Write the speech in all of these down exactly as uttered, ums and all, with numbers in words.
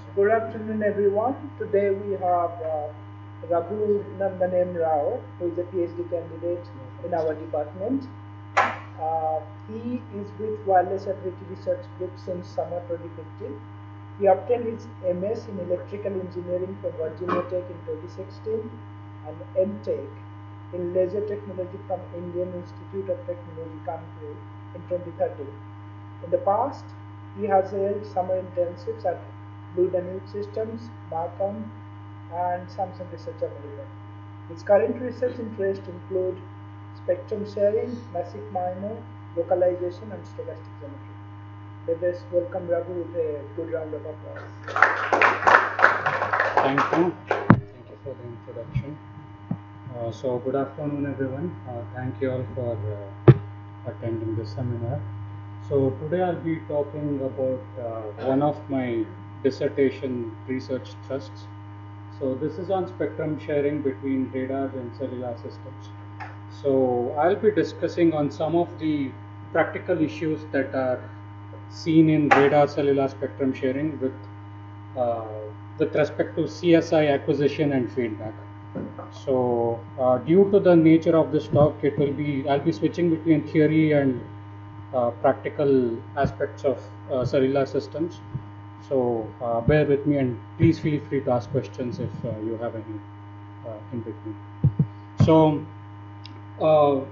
Good afternoon, everyone. Today we have uh, Raghu Nandanem Rao, who is a PhD candidate in our department. Uh, he is with Wireless Ability Research Group since summer twenty fifteen. He obtained his M S in Electrical Engineering from Virginia Tech in twenty sixteen and M Tech in Laser Technology from Indian Institute of Technology, Kanpur in twenty thirteen. In the past, he has held summer internships at Blue Danube Systems, Markham, and Samsung Research America. His current research interests include spectrum sharing, massive MIMO, localization, and stochastic geometry. Let us welcome Raghu with a good round of applause. Thank you. Thank you for the introduction. Uh, so, good afternoon, everyone. Uh, thank you all for uh, attending this seminar. So, today I'll be talking about uh, one of my dissertation research thrusts. So, this is on spectrum sharing between radar and cellular systems. So, I'll be discussing on some of the practical issues that are seen in radar cellular spectrum sharing with uh, with respect to C S I acquisition and feedback. So, uh, due to the nature of this talk, it will be I'll be switching between theory and uh, practical aspects of uh, cellular systems. So, uh, bear with me and please feel free to ask questions if uh, you have any uh, in between. So, uh,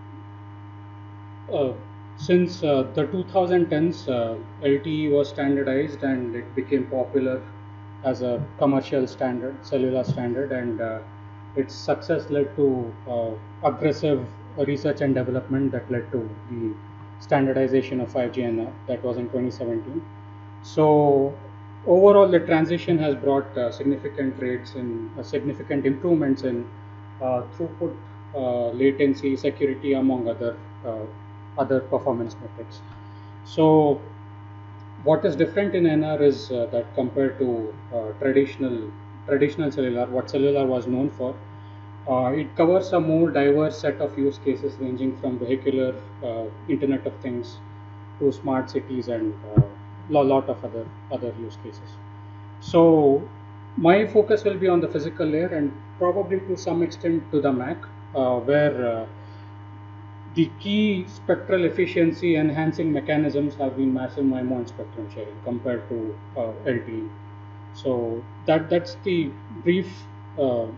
uh, since uh, the twenty tens, uh, L T E was standardized and it became popular as a commercial standard, cellular standard, and uh, its success led to uh, aggressive research and development that led to the standardization of five G N R. That was in twenty seventeen. So overall, the transition has brought uh, significant rates and uh, significant improvements in uh, throughput, uh, latency, security, among other uh, other performance metrics. So what is different in N R is uh, that compared to uh, traditional traditional cellular, what cellular was known for, uh, it covers a more diverse set of use cases ranging from vehicular, uh, Internet of Things, to smart cities and a uh, lot of other other use cases. So my focus will be on the physical layer and probably to some extent to the M A C, uh, where uh, the key spectral efficiency enhancing mechanisms have been massive MIMO and spectrum sharing compared to uh, L T E. So that that's the brief uh,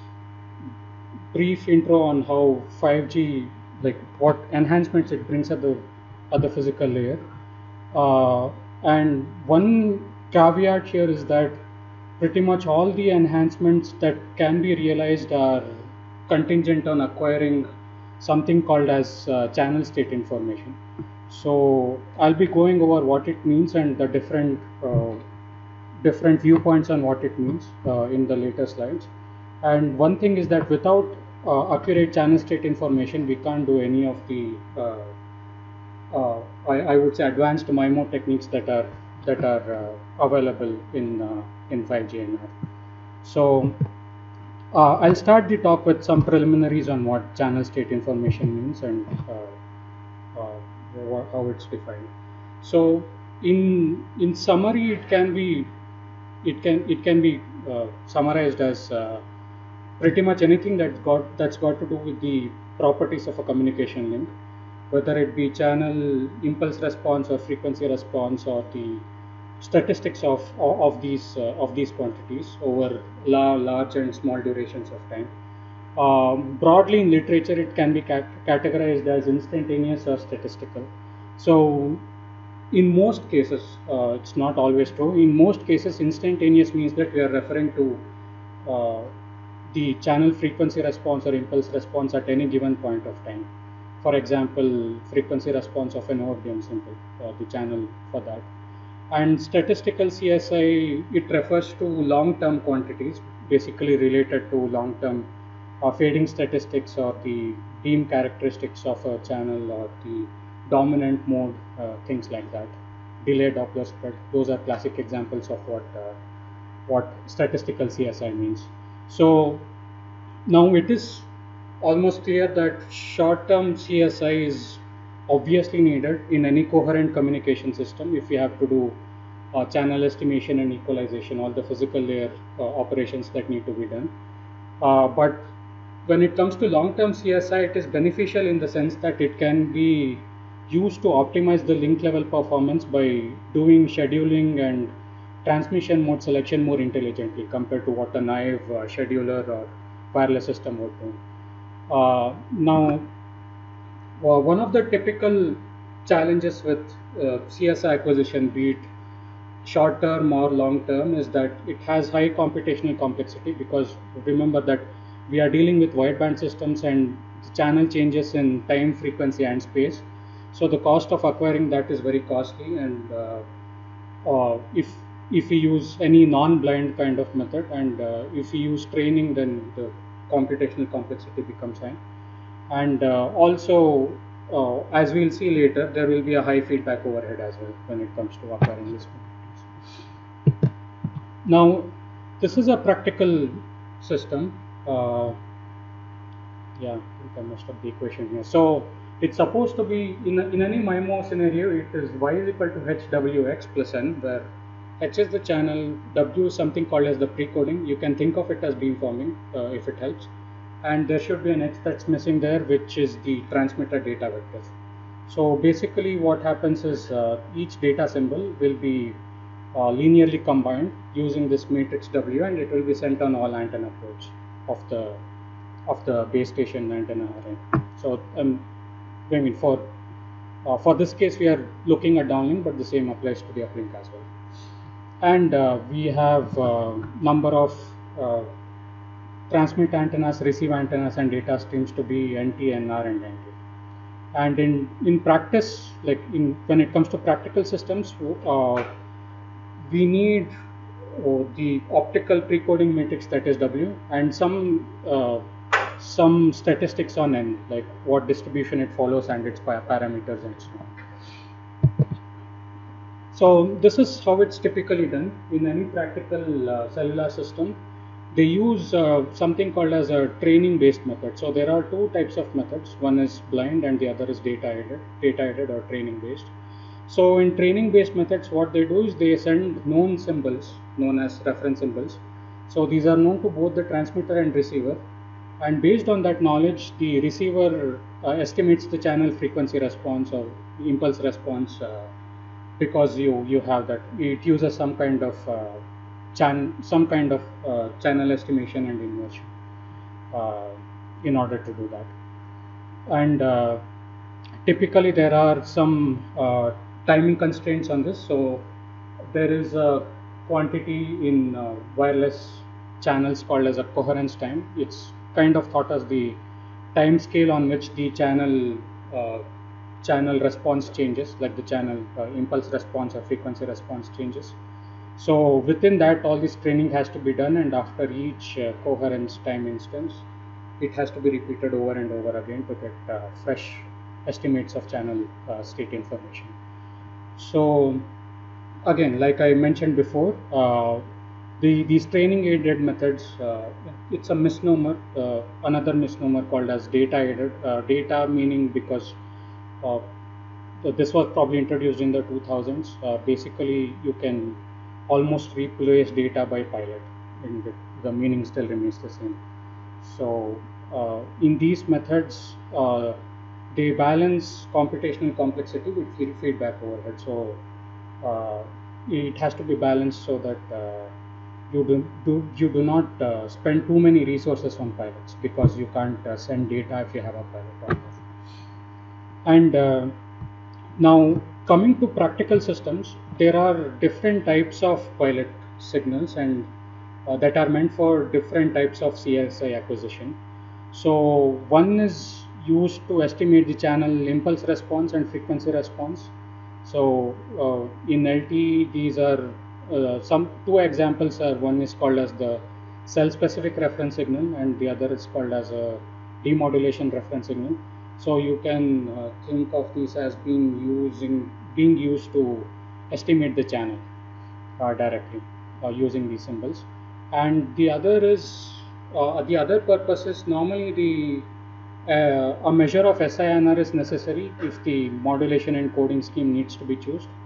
brief intro on how five G, like what enhancements it brings at the at the physical layer. Uh, and one caveat here is that pretty much all the enhancements that can be realized are contingent on acquiring something called as uh, channel state information. So I'll be going over what it means and the different uh, different viewpoints on what it means uh, in the later slides. And one thing is that without uh, accurate channel state information, we can't do any of the uh, uh, I, I would say advanced MIMO techniques that are that are uh, available in uh, in five G N R. So uh, I'll start the talk with some preliminaries on what channel state information means and uh, uh, how it's defined. So in in summary, it can be it can it can be uh, summarized as uh, pretty much anything that's got that's got to do with the properties of a communication link, whether it be channel impulse response or frequency response or the statistics of of, of these uh, of these quantities over la- large and small durations of time. Um, broadly in literature, it can be cat- categorized as instantaneous or statistical. So in most cases, uh, it's not always true. In most cases, instantaneous means that we are referring to uh, the channel frequency response or impulse response at any given point of time. For example, frequency response of an O R D M symbol, uh, the channel for that. And statistical C S I, it refers to long-term quantities, basically related to long-term uh, fading statistics or the beam characteristics of a channel or the dominant mode, uh, things like that. Delay Doppler spread, those are classic examples of what uh, what statistical C S I means. So now it is almost clear that short-term C S I is obviously needed in any coherent communication system if you have to do uh, channel estimation and equalization, all the physical layer uh, operations that need to be done. Uh, but when it comes to long-term C S I, it is beneficial in the sense that it can be used to optimize the link level performance by doing scheduling and transmission mode selection more intelligently compared to what a naive uh, scheduler or wireless system would do. Uh, now, uh, one of the typical challenges with uh, C S I acquisition, be it short term or long term, is that it has high computational complexity, because remember that we are dealing with wideband systems and the channel changes in time, frequency and space. So the cost of acquiring that is very costly, and uh, uh, if if we use any non-blind kind of method, and uh, if we use training, then the computational complexity becomes high. And uh, also, uh, as we'll see later, there will be a high feedback overhead as well when it comes to acquiring this methods. Now, this is a practical system. Uh, yeah, I think I messed up the equation here. So it's supposed to be, in, a, in any MIMO scenario, it is y is equal to h w x plus n, where h is the channel, w is something called as the precoding. You can think of it as beamforming uh, if it helps. And there should be an h that's missing there, which is the transmitter data vector. So basically what happens is uh, each data symbol will be uh, linearly combined using this matrix W, and it will be sent on all antenna ports of the of the base station antenna array. So um, I mean for uh, for this case we are looking at downlink, but the same applies to the uplink as well. And uh, we have uh, number of uh, transmit antennas, receive antennas and data streams to be N T, N R and N T. And in, in practice, like in when it comes to practical systems, uh, we need uh, the optical precoding matrix, that is W, and some uh, some statistics on N, like what distribution it follows and its parameters and so on. So this is how it's typically done in any practical uh, cellular system. They use uh, something called as a training based method. So there are two types of methods. One is blind and the other is data aided, data aided or training based. So in training based methods, what they do is they send known symbols known as reference symbols. So these are known to both the transmitter and receiver, and based on that knowledge, the receiver uh, estimates the channel frequency response or impulse response, uh, because you you have that, it uses some kind of uh, Chan some kind of uh, channel estimation and inversion uh, in order to do that. And uh, typically there are some uh, timing constraints on this. So there is a quantity in uh, wireless channels called as a coherence time. It's kind of thought as the time scale on which the channel uh, channel response changes, like the channel uh, impulse response or frequency response changes. So within that, all this training has to be done, and after each uh, coherence time instance, it has to be repeated over and over again to get uh, fresh estimates of channel uh, state information. So again, like I mentioned before, uh, the these training aided methods, uh, it's a misnomer, uh, another misnomer called as data aided. Uh, data meaning because uh, this was probably introduced in the two thousands. Uh, basically, you can almost replace data by pilot, and the, the meaning still remains the same. So uh, in these methods, uh, they balance computational complexity with feedback overhead. So uh, it has to be balanced so that uh, you do, do you do not uh, spend too many resources on pilots, because you can't uh, send data if you have a pilot. And uh, now, coming to practical systems, there are different types of pilot signals, and uh, that are meant for different types of C S I acquisition. So one is used to estimate the channel impulse response and frequency response. So uh, in L T E, these are uh, some two examples are, one is called as the cell specific reference signal, and the other is called as a demodulation reference signal. So you can uh, think of these as being using being used to estimate the channel uh, directly uh, using these symbols. And the other is uh, the other purpose is normally the uh, a measure of S I N R is necessary if the modulation and coding scheme needs to be chosen.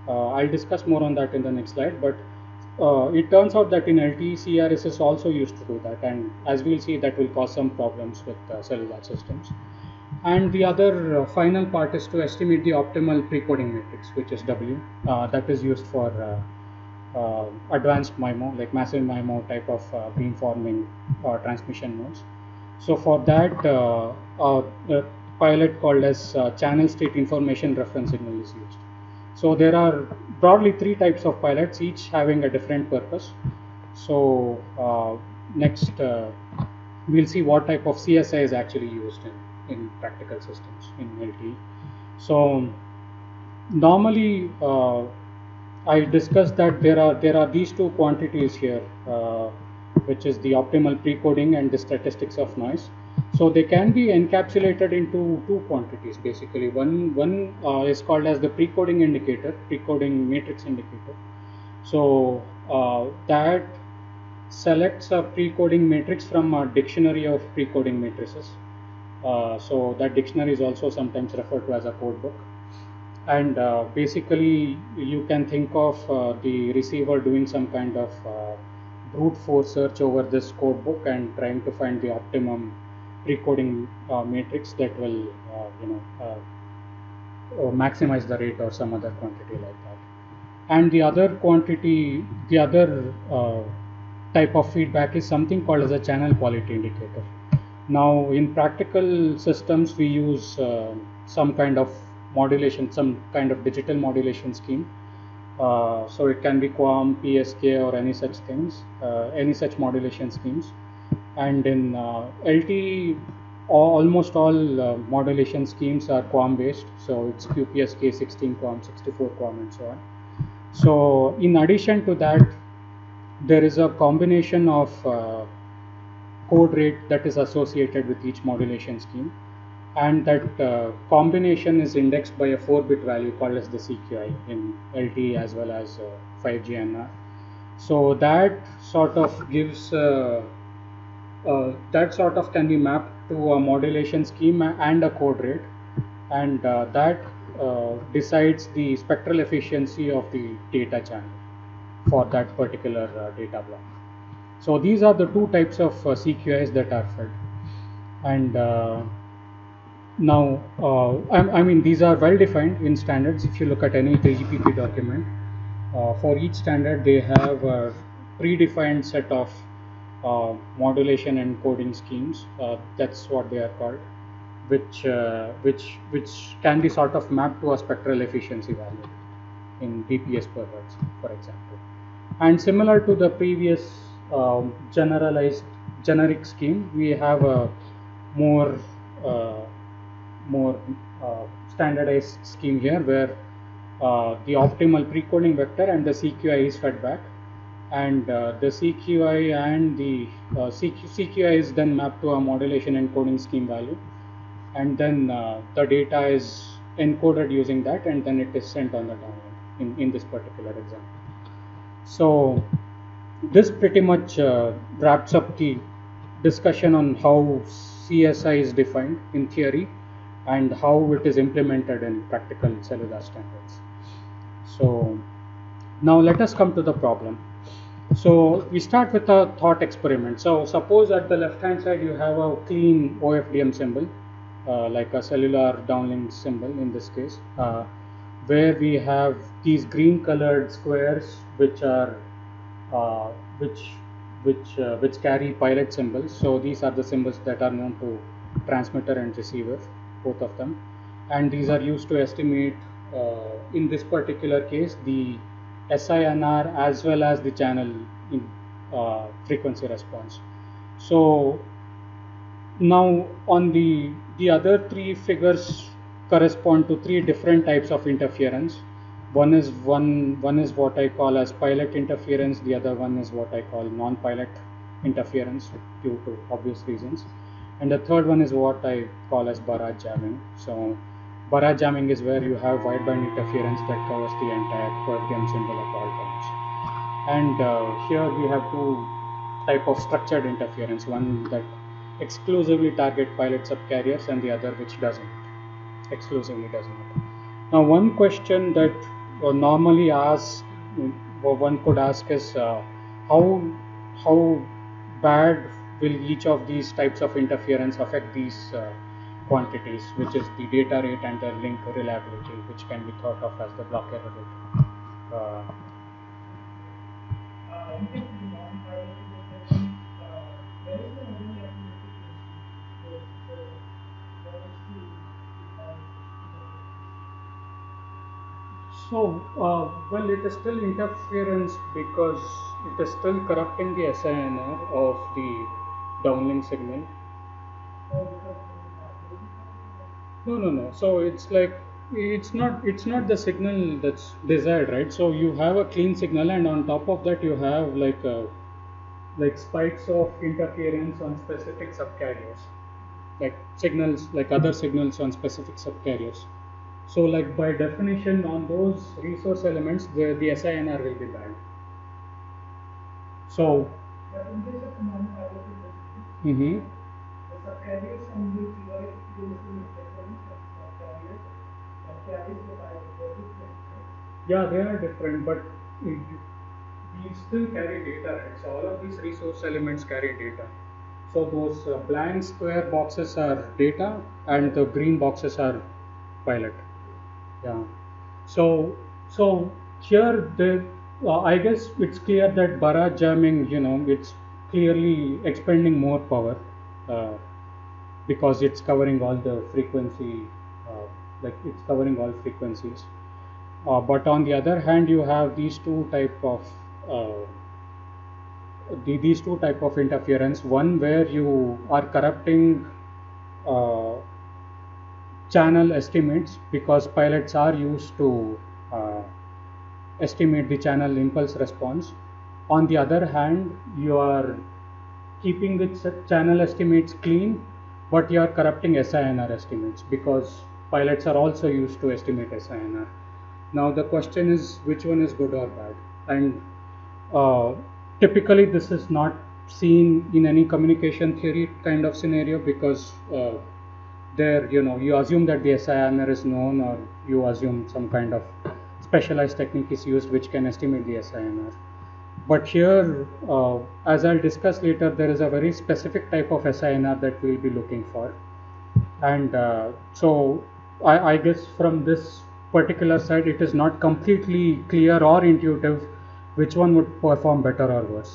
Uh, I'll discuss more on that in the next slide, but uh, it turns out that in L T E, C R S is also used to do that, and as we'll see, that will cause some problems with uh, cellular systems. And the other uh, final part is to estimate the optimal precoding matrix, which is W. Uh, that is used for uh, uh, advanced MIMO, like massive MIMO type of uh, beamforming uh, transmission modes. So for that, uh, uh, a pilot called as uh, channel state information reference signal is used. So there are broadly three types of pilots, each having a different purpose. So uh, next, uh, we'll see what type of C S I is actually used in, in practical systems in L T E. So normally, uh, I discussed that there are there are these two quantities here, uh, which is the optimal precoding and the statistics of noise. So they can be encapsulated into two quantities basically. One one uh, is called as the precoding indicator, precoding matrix indicator. So uh, that selects a precoding matrix from a dictionary of precoding matrices. Uh, so that dictionary is also sometimes referred to as a code book. And uh, basically you can think of uh, the receiver doing some kind of uh, brute force search over this code book and trying to find the optimum precoding uh, matrix that will uh, you know uh, uh, maximize the rate or some other quantity like that. And the other quantity, the other uh, type of feedback is something called as a channel quality indicator. Now in practical systems we use uh, some kind of modulation, some kind of digital modulation scheme. Uh, so it can be QAM, P S K, or any such things, uh, any such modulation schemes. And in uh, L T E, almost all uh, modulation schemes are QAM based. So it's Q P S K, sixteen QAM, sixty-four QAM, and so on. So in addition to that, there is a combination of uh, code rate that is associated with each modulation scheme, and that uh, combination is indexed by a four bit value called as the C Q I in L T E as well as uh, five G N R. So that sort of gives uh, uh, that sort of can be mapped to a modulation scheme and a code rate, and uh, that uh, decides the spectral efficiency of the data channel for that particular uh, data block. So these are the two types of uh, C Q Is that are fed. And uh, now, uh, I, I mean, these are well defined in standards. If you look at any three G P P document, uh, for each standard they have a predefined set of uh, modulation and coding schemes. Uh, that's what they are called, which uh, which which can be sort of mapped to a spectral efficiency value in D P S per hertz, for example. And similar to the previous um, generalized generic scheme, we have a more uh, more uh, standardized scheme here, where uh, the optimal precoding vector and the C Q I is fed back, and uh, the C Q I and the uh, C Q I is then mapped to a modulation and coding scheme value, and then uh, the data is encoded using that, and then it is sent on the download in, in this particular example. So this pretty much uh, wraps up the discussion on how C S I is defined in theory and how it is implemented in practical cellular standards. So now let us come to the problem. So we start with a thought experiment. So suppose at the left hand side you have a clean O F D M symbol, uh, like a cellular downlink symbol in this case, uh, where we have these green colored squares which are uh, which which uh, which carry pilot symbols. So these are the symbols that are known to transmitter and receiver, both of them, and these are used to estimate uh, in this particular case the S I N R as well as the channel in uh, frequency response. So now on the the other three figures correspond to three different types of interference. One is one one is what I call as pilot interference. The other one is what I call non-pilot interference due to obvious reasons, and the third one is what I call as barrage jamming. So barrage jamming is where you have wideband interference that covers the entire O F D M symbol at all times. And uh, here we have two type of structured interference: one that exclusively target pilot subcarriers, and the other which doesn't exclusively does not. Now, one question that uh, normally ask, what one could ask is uh, how how bad will each of these types of interference affect these uh, quantities, which is the data rate and the link reliability, which can be thought of as the block error rate. Uh, Uh, you can see non-pilot interference. Uh, there is no any ability to see. So, so what is the pilot interference? So, uh, well, it is still interference because it is still corrupting the S I N R of the downlink signal. Oh, because they are modified or No, no, no. So it's like it's not it's not the signal that's desired, right? So you have a clean signal, and on top of that you have like a, like spikes of interference on specific subcarriers, like signals like other signals on specific subcarriers. So like by definition on those resource elements, the, the S I N R will be bad. So but in case of non-piloted vessels, mhm. the subcarriers on which you are experiencing interference of subcarriers that carries the pilot, they're different, right? Yeah, they are different, but it, we still carry data, right? So all of these resource elements carry data. So those uh, blank square boxes are data, and the green boxes are pilot. Yeah. So so here the uh, I guess it's clear that barrage jamming, you know, it's clearly expending more power uh, because it's covering all the frequency, uh, like it's covering all frequencies. Uh, but on the other hand, you have these two type of uh, the, these two type of interference. One where you are corrupting uh, channel estimates because pilots are used to uh, estimate the channel impulse response. On the other hand, you are keeping the ch- channel estimates clean, but you are corrupting S I N R estimates because pilots are also used to estimate S I N R. Now the question is which one is good or bad, and uh, typically this is not seen in any communication theory kind of scenario because uh, there, you know, you assume that the S I N R is known, or you assume some kind of specialized technique is used which can estimate the S I N R. But here, uh, as I'll discuss later, there is a very specific type of S I N R that we'll be looking for. And uh, so I, I guess from this particular side, it is not completely clear or intuitive which one would perform better or worse.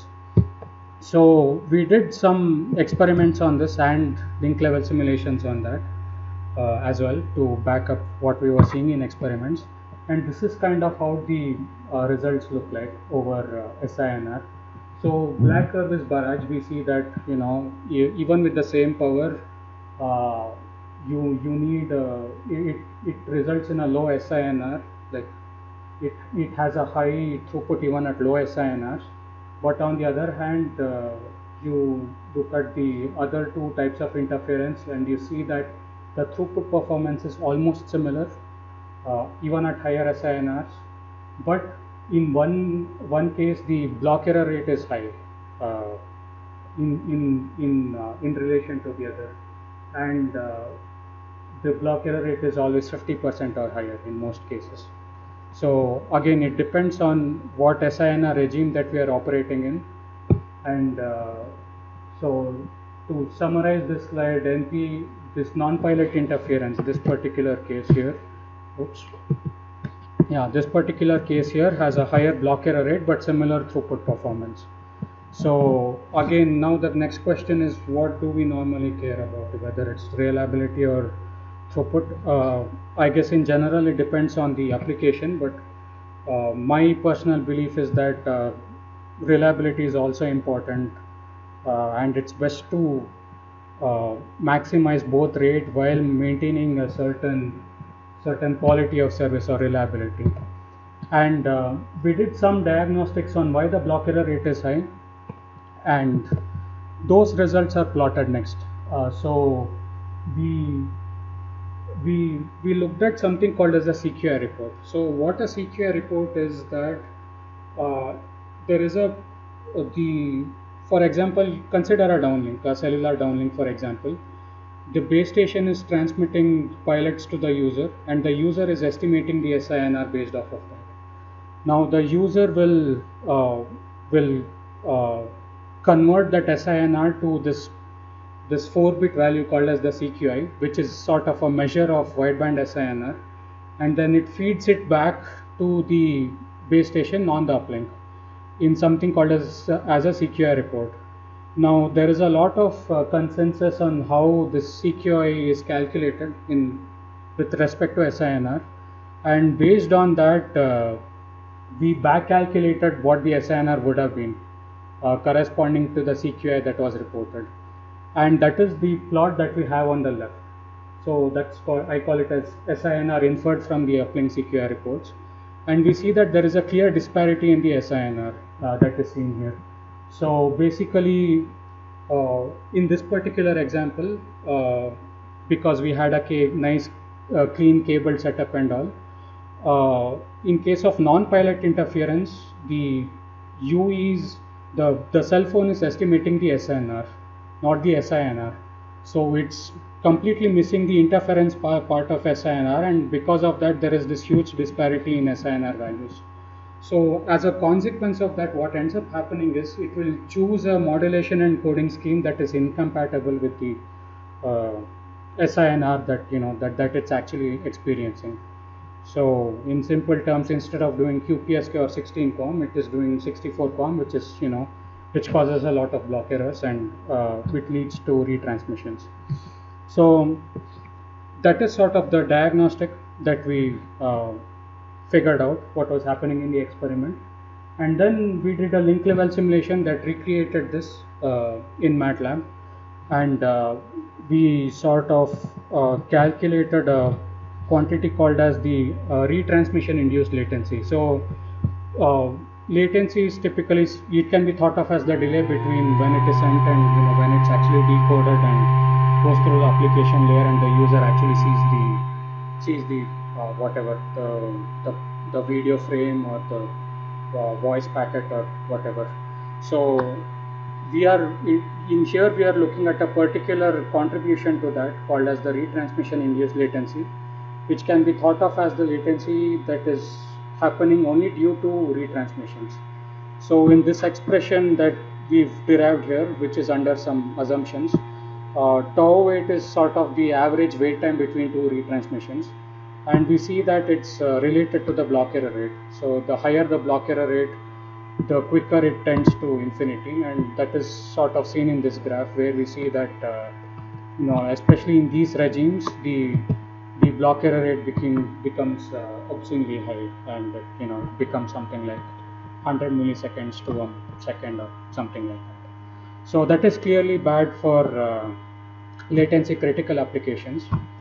So we did some experiments on this and link level simulations on that uh, as well to back up what we were seeing in experiments. And this is kind of how the uh, results look like over uh, S I N R. So black curve is barrage. We see that, you know, e- even with the same power, uh, you you need uh, it it results in a low S I N R. Like it it has a high throughput even at low S I N Rs. But on the other hand, uh, you look at the other two types of interference and you see that the throughput performance is almost similar, uh, even at higher S I N Rs. But in one one case, the block error rate is high uh, in in in uh, in relation to the other, and uh, the block error rate is always fifty percent or higher in most cases. So again, it depends on what S I N R regime that we are operating in. And uh, so to summarize this slide, N P, this non-pilot interference, this particular case here, oops, yeah, this particular case here has a higher block error rate but similar throughput performance. So again, now the next question is, what do we normally care about, whether it's reliability or throughput? Uh, I guess in general it depends on the application, but uh, my personal belief is that uh, reliability is also important, uh, and it's best to uh, maximize both rate while maintaining a certain certain quality of service or reliability. And uh, we did some diagnostics on why the block error rate is high, and those results are plotted next. Uh, so we we we looked at something called as a C Q I report. So what a C Q I report is that uh, there is a uh, the for example, consider a downlink, a cellular downlink, for example. The base station is transmitting pilots to the user, and the user is estimating the S I N R based off of that. Now the user will uh, will uh, convert that S I N R to this this four bit value called as the C Q I, which is sort of a measure of wideband S I N R, and then it feeds it back to the base station on the uplink in something called as as a C Q I report. Now there is a lot of uh, consensus on how this C Q I is calculated in with respect to S I N R, and based on that uh, we back calculated what the S I N R would have been uh, corresponding to the C Q I that was reported, and that is the plot that we have on the left. So that's called, I call it as S I N R inferred from the uplink C Q I reports, and we see that there is a clear disparity in the S I N R uh, that is seen here. So basically, uh, in this particular example, uh, because we had a nice uh, clean cable setup and all, uh, in case of non-pilot interference, the U is the the cell phone is estimating the S I N R, not the S I N R. So it's completely missing the interference part of S I N R, and because of that there is this huge disparity in S I N R values. So as a consequence of that, what ends up happening is it will choose a modulation and coding scheme that is incompatible with the uh, S I N R that you know that, that it's actually experiencing. So in simple terms, instead of doing Q P S K or sixteen com, it is doing sixty-four com, which is you know which causes a lot of block errors, and uh, it leads to retransmissions. So that is sort of the diagnostic that we uh, figured out what was happening in the experiment, and then we did a link level simulation that recreated this uh, in MATLAB, and uh, we sort of uh, calculated a quantity called as the uh, retransmission induced latency. So uh, latency is typically, it can be thought of as the delay between when it is sent and you know when it's actually decoded and goes through the application layer and the user actually sees the sees the uh, whatever the, the the video frame or the uh, voice packet or whatever. So we are in, in here we are looking at a particular contribution to that called as the retransmission induced latency, which can be thought of as the latency that is happening only due to retransmissions. So in this expression that we've derived here, which is under some assumptions, uh, tau weight is sort of the average wait time between two retransmissions, and we see that it's uh, related to the block error rate. So the higher the block error rate, the quicker it tends to infinity, and that is sort of seen in this graph where we see that uh, you know especially in these regimes the the block error rate became, becomes uh, obscenely high, and it, you know becomes something like one hundred milliseconds to a second or something like that. So that is clearly bad for uh, latency critical applications.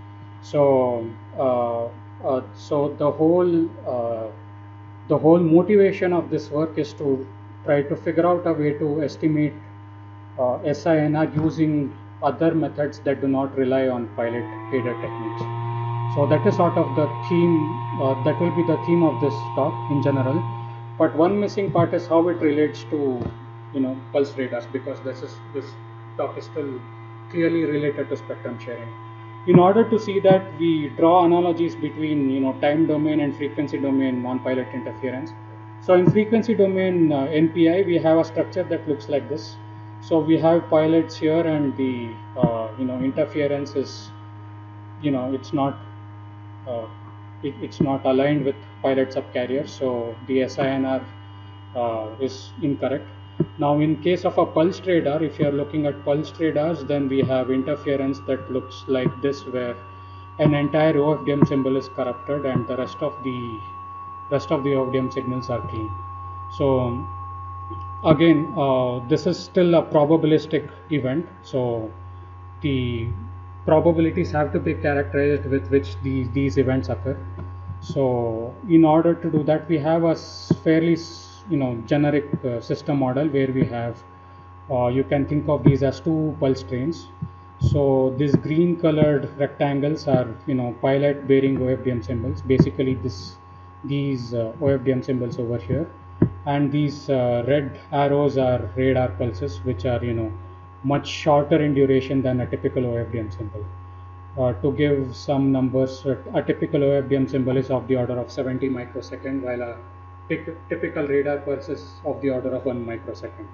So uh, uh, so the whole uh, the whole motivation of this work is to try to figure out a way to estimate uh, S I N R using other methods that do not rely on pilot fader techniques. So that is sort of the theme, uh, that will be the theme of this talk in general. But one missing part is how it relates to, you know, pulse radars, because this is this talk is still clearly related to spectrum sharing. In order to see that, we draw analogies between, you know, time domain and frequency domain non-pilot interference. So in frequency domain uh, N P I, we have a structure that looks like this. So we have pilots here, and the uh, you know interference is, you know, it's not. Uh, it, it's not aligned with pilot subcarriers, so the S I N R uh, is incorrect. Now in case of a pulsed radar, if you are looking at pulsed radars, then we have interference that looks like this, where an entire O F D M symbol is corrupted and the rest of the rest of the O F D M signals are clean. So again, uh, this is still a probabilistic event, so the probabilities have to be characterized with which these, these events occur. So in order to do that, we have a fairly you know generic uh, system model where we have uh, you can think of these as two pulse trains. So these green colored rectangles are you know pilot bearing O F D M symbols, basically this these uh, O F D M symbols over here, and these uh, red arrows are radar pulses, which are you know much shorter in duration than a typical O F D M symbol. Uh, to give some numbers, a typical O F D M symbol is of the order of seventy microsecond, while a typical radar pulses of the order of one microsecond.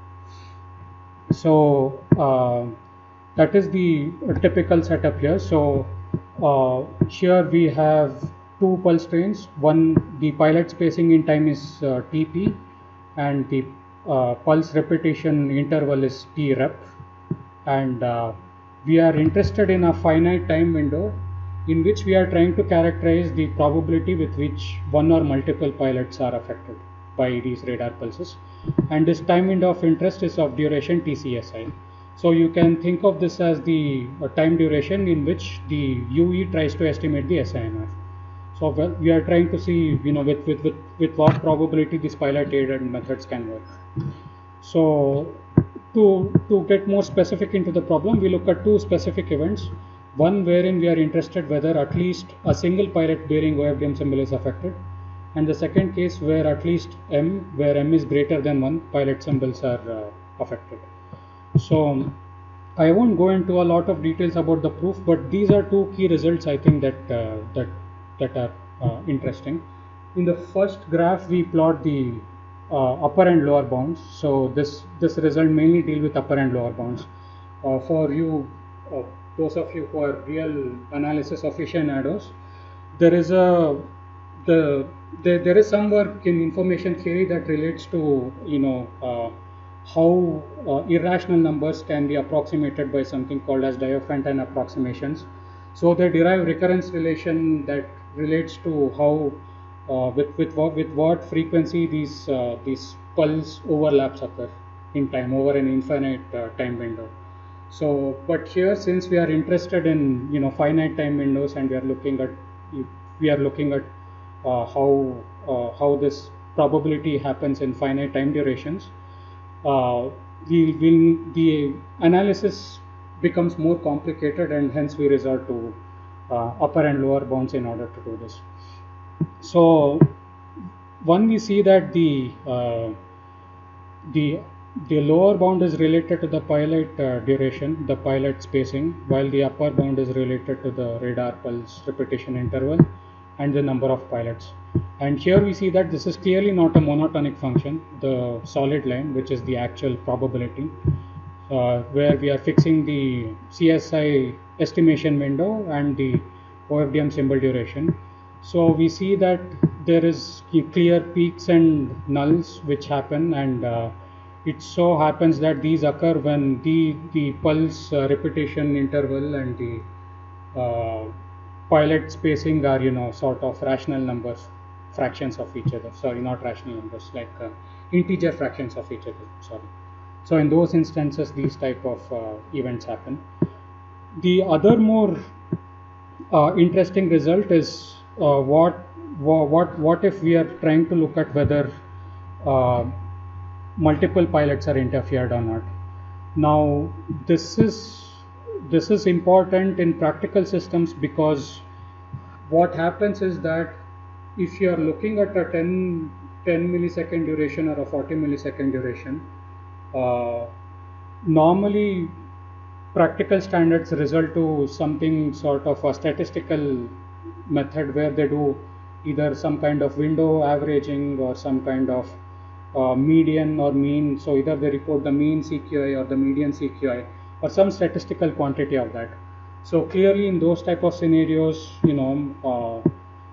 So uh, that is the typical setup here. So uh, here we have two pulse trains. One, the pilot spacing in time is uh, T P, and the uh, pulse repetition interval is T rep. And uh, we are interested in a finite time window in which we are trying to characterize the probability with which one or multiple pilots are affected by these radar pulses. And this time window of interest is of duration T C S I. So you can think of this as the uh, time duration in which the U E tries to estimate the S I N R. So well, we are trying to see, you know, with, with, with, with what probability these pilot aided methods can work. So to, to get more specific into the problem, we look at two specific events. One wherein we are interested whether at least a single pilot bearing O F D M symbol is affected, and the second case where at least M, where M is greater than one, pilot symbols are uh, affected. So I won't go into a lot of details about the proof, but these are two key results I think that uh, that that are uh, interesting. In the first graph, we plot the uh, upper and lower bounds. So this this result mainly deal with upper and lower bounds. Uh, for you, uh, those of you who are real analysis aficionados, there is a the there, there is some work in information theory that relates to, you know, uh, how uh, irrational numbers can be approximated by something called as Diophantine approximations. So they derive recurrence relation that relates to how uh, with with what with what frequency these uh, these pulse overlaps occur in time over an infinite uh, time window. So, but here, since we are interested in, you know, finite time windows, and we are looking at we are looking at uh, how uh, how this probability happens in finite time durations, uh, we will the analysis becomes more complicated, and hence we resort to uh, upper and lower bounds in order to do this. So, one, we see that the uh, the the lower bound is related to the pilot uh, duration, the pilot spacing, while the upper bound is related to the radar pulse repetition interval and the number of pilots. And here we see that this is clearly not a monotonic function, the solid line, which is the actual probability, uh, where we are fixing the C S I estimation window and the O F D M symbol duration. So we see that there is clear peaks and nulls which happen, and uh, it so happens that these occur when the the pulse uh, repetition interval and the uh, pilot spacing are, you know, sort of rational numbers, fractions of each other. Sorry, not rational numbers, like uh, integer fractions of each other. Sorry. So in those instances, these type of uh, events happen. The other more uh, interesting result is uh, what what what if we are trying to look at whether uh, multiple pilots are interfered or not. Now this is this is important in practical systems, because what happens is that if you are looking at a ten, ten millisecond duration or a forty millisecond duration, uh, normally practical standards result to something sort of a statistical method where they do either some kind of window averaging or some kind of uh, median or mean. So either they report the mean C Q I or the median C Q I or some statistical quantity of that. So clearly in those type of scenarios, you know, uh,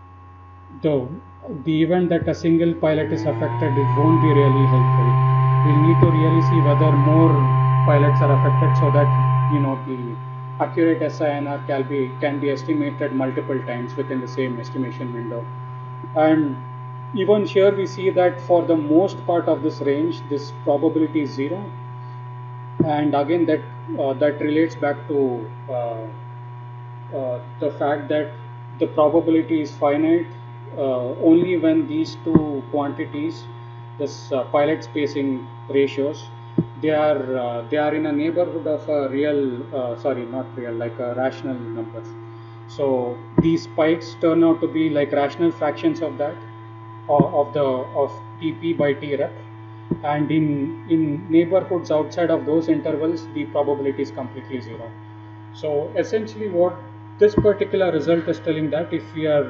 the the event that a single pilot is affected, it won't be really helpful. We'll need to really see whether more pilots are affected, so that, you know, the accurate S I N R can be can be estimated multiple times within the same estimation window. And even here we see that for the most part of this range, this probability is zero. And again, that uh, that relates back to uh, uh, the fact that the probability is finite uh, only when these two quantities, this uh, pilot spacing ratios, they are uh, they are in a neighborhood of a real uh, sorry not real like a rational numbers. So these spikes turn out to be like rational fractions of that uh, of the of T P by T rep, and in in neighborhoods outside of those intervals, the probability is completely zero. So essentially what this particular result is telling, that if we are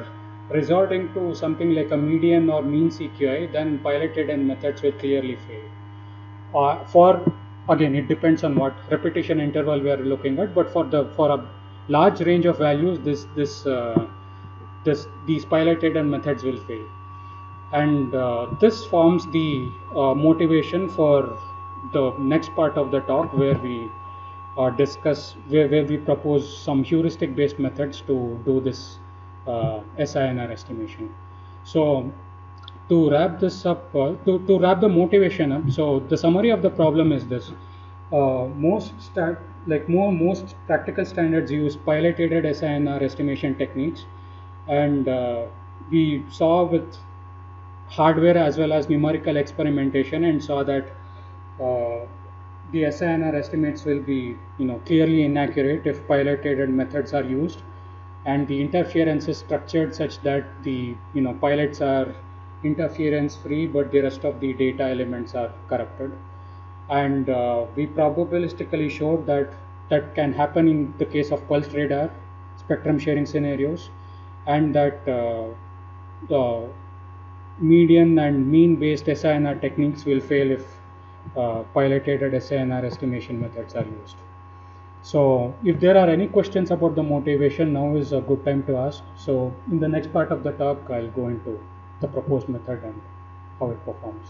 resorting to something like a median or mean C Q I, then piloted end methods will clearly fail. Uh, for again, it depends on what repetition interval we are looking at, but for the for a large range of values, this this uh, this these piloted end methods will fail, and uh, this forms the uh, motivation for the next part of the talk, where we uh, discuss where, where we propose some heuristic based methods to do this uh, S I N R estimation. So to wrap this up, uh, to, to wrap the motivation up, so the summary of the problem is this. Uh, most stat, like more most practical standards use pilot aided S I N R estimation techniques, and uh, we saw with hardware as well as numerical experimentation and saw that uh, the S I N R estimates will be, you know, clearly inaccurate if pilot aided methods are used, and the interference is structured such that the, you know, pilots are interference free, but the rest of the data elements are corrupted. And uh, we probabilistically showed that that can happen in the case of pulse radar spectrum sharing scenarios, and that uh, the median and mean based S I N R techniques will fail if uh, piloted S I N R estimation methods are used. So if there are any questions about the motivation, now is a good time to ask. So in the next part of the talk, I'll go into the proposed method and how it performs.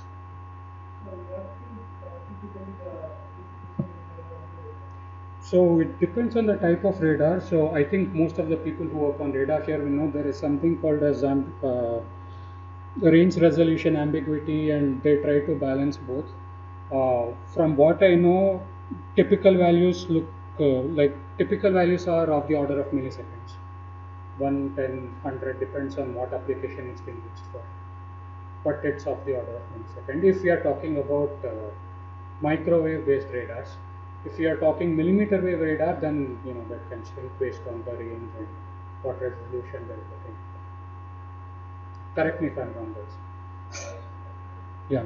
So it depends on the type of radar. So I think most of the people who work on radar here will know there is something called as um, uh, range resolution ambiguity, and they try to balance both. Uh, from what I know, typical values look uh, like typical values are of the order of milliseconds. one, ten, one hundred depends on what application it's been used for, but it's of the order of millisecond. If we are talking about uh, microwave based radars, if we are talking millimeter wave radar, then you know that can shrink based on the range and what resolution they're looking for. Correct me if I'm wrong, guys. Yeah.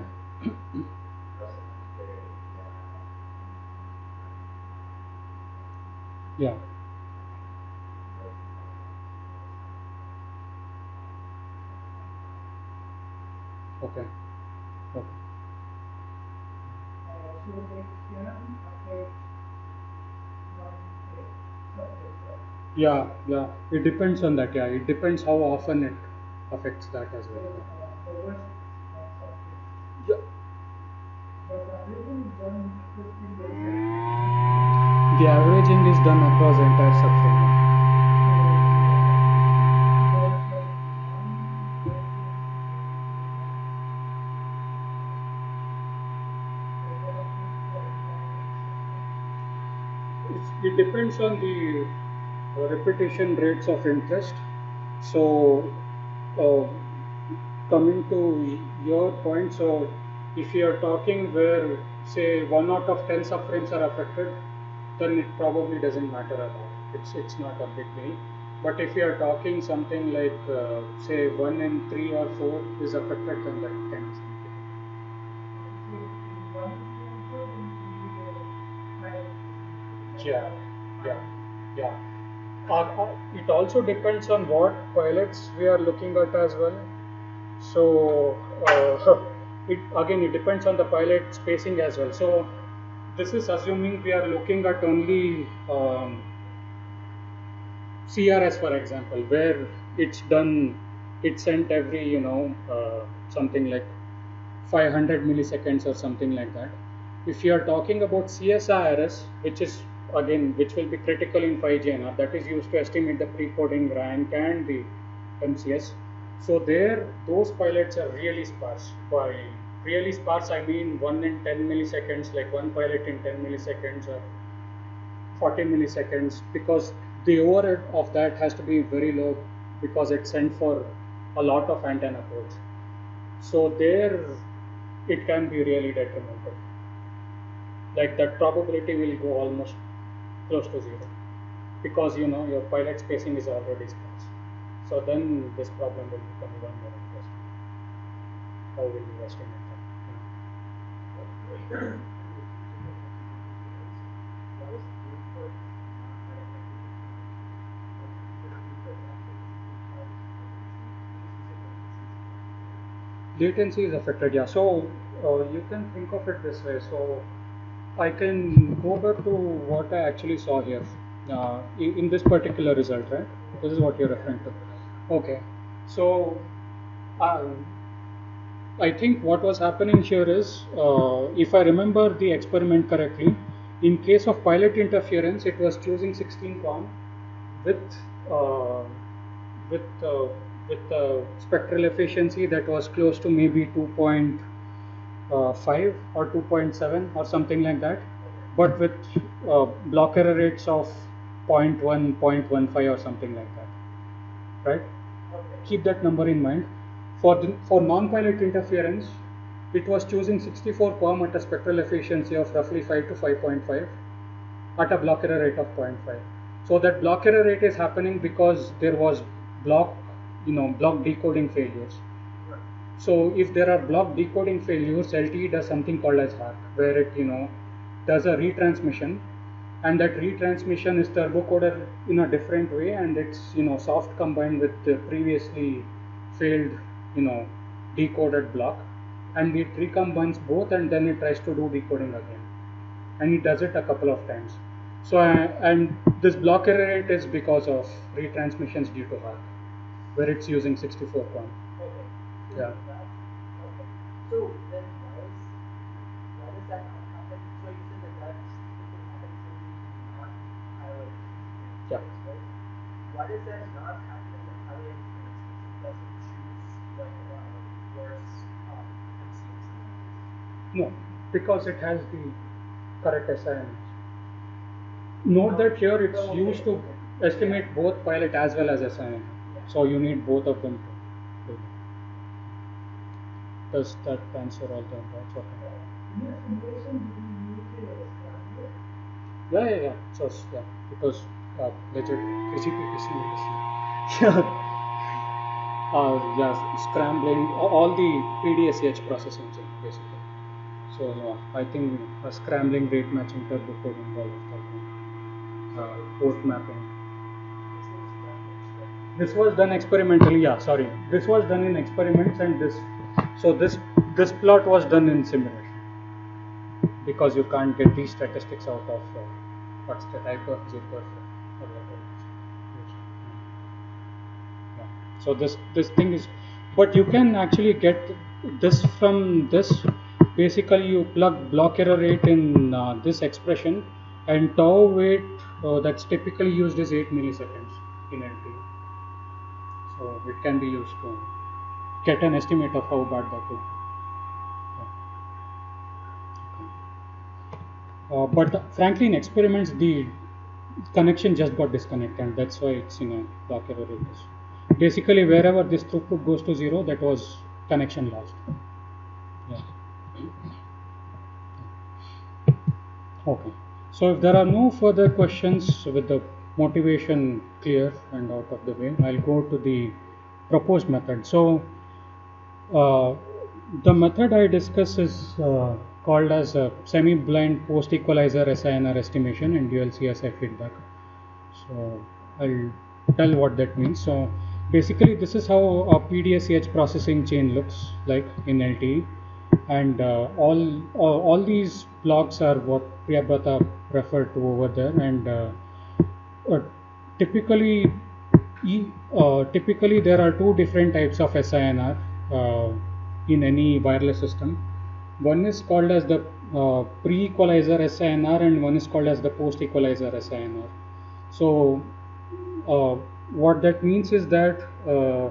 Yeah. Okay. Okay. Yeah, yeah. It depends on that. Yeah, it depends how often it affects that as well. Yeah. The averaging is done across the entire subframe. It, it depends on the uh, repetition rates of interest. So, uh, coming to your point, so if you are talking where say one out of ten subframes are affected, then it probably doesn't matter at all. It's it's not a big deal. But if you are talking something like uh, say one in three or four is affected, then that can be significant. Yeah, yeah, yeah. Uh, uh, it also depends on what pilots we are looking at as well. So uh, it again it depends on the pilot spacing as well. So this is assuming we are looking at only um, C R S, for example, where it's done, it's sent every, you know, uh, something like five hundred milliseconds or something like that. If you are talking about C S I R S, which is again, which will be critical in five G N R, that is used to estimate the pre-coding rank and the M C S. So there, those pilots are really sparse. By really sparse, I mean one in ten milliseconds, like one pilot in ten milliseconds or forty milliseconds, because the overhead of that has to be very low because it's sent for a lot of antenna codes. So there, it can be really detrimental. Like that probability will go almost close to zero because you know your pilot spacing is already sparse. So then this problem will become even more interesting. How will you estimate that? latency is affected. Yeah. So uh, you can think of it this way. So I can go back to what I actually saw here uh, in, in this particular result, right? This is what you're referring to. Okay. So um, I think what was happening here is, uh, if I remember the experiment correctly, in case of pilot interference, it was choosing sixteen QAM with uh, with uh, with uh, spectral efficiency that was close to maybe two point five or two point seven or something like that, but with uh, block error rates of zero point one, zero point one five or something like that, right? Keep that number in mind. For the, for non-pilot interference, it was choosing sixty-four QAM at a spectral efficiency of roughly five to five point five at a block error rate of zero point five. So that block error rate is happening because there was block, you know, block decoding failures. So if there are block decoding failures, L T E does something called as hack, where it, you know, does a retransmission, and that retransmission is turbo coded in a different way, and it's, you know, soft combined with the previously failed, you know, decoded block, and it recombines both, and then it tries to do decoding again, and it does it a couple of times. So uh, and this block error rate is because of retransmissions due to hack, where it's using sixty-four QAM. Okay. Yeah. Okay. So then why is why does that not happen? So you said that that's it can happen in non-pilot experiences, Yeah. right? Why does that not happen in the pilot experiences? It doesn't choose like a worse um, M C X. No, because it has the correct S I Ns. Note that here it's Oh, okay. used to estimate both pilot as well as S I N. Yeah. So you need both of them to do that. Does that answer all the doubts? Okay. In your simulation, did you use a scrambler? Yeah, yeah, yeah. So yeah, it was uh, legit K G P T simulation. Yeah. Uh, yeah, scrambling all the P D S H processing basically. So yeah, I think uh, scrambling, rate matching, turbo coding, all of that. Uh, port mapping. This was done experimentally. Yeah, sorry. This was done in experiments, and this. So this this plot was done in simulation because you can't get these statistics out of uh, what's the type of zip or whatever. Yeah. So this this thing is, but you can actually get this from this. Basically, you plug block error rate in uh, this expression, and tau weight uh, that's typically used is eight milliseconds in L T E. So it can be used to get an estimate of how bad that would be. Uh, but frankly, in experiments, the connection just got disconnected, and that's why it's in a block error rate. Basically, wherever this throughput goes to zero, that was connection lost. Yeah. Okay. So if there are no further questions with the motivation clear and out of the way, I'll go to the proposed method. So uh, the method I discuss is uh, called as a semi-blind post-equalizer S I N R estimation and dual C S I feedback. So I'll tell what that means. So basically this is how a P D S H processing chain looks like in L T E, and uh, all, all all these blocks are what Priyabrata referred to over there, and uh, uh, typically e, uh, typically there are two different types of S I N R uh, in any wireless system. One is called as the uh, pre-equalizer S I N R, and one is called as the post-equalizer S I N R. So uh, what that means is that uh,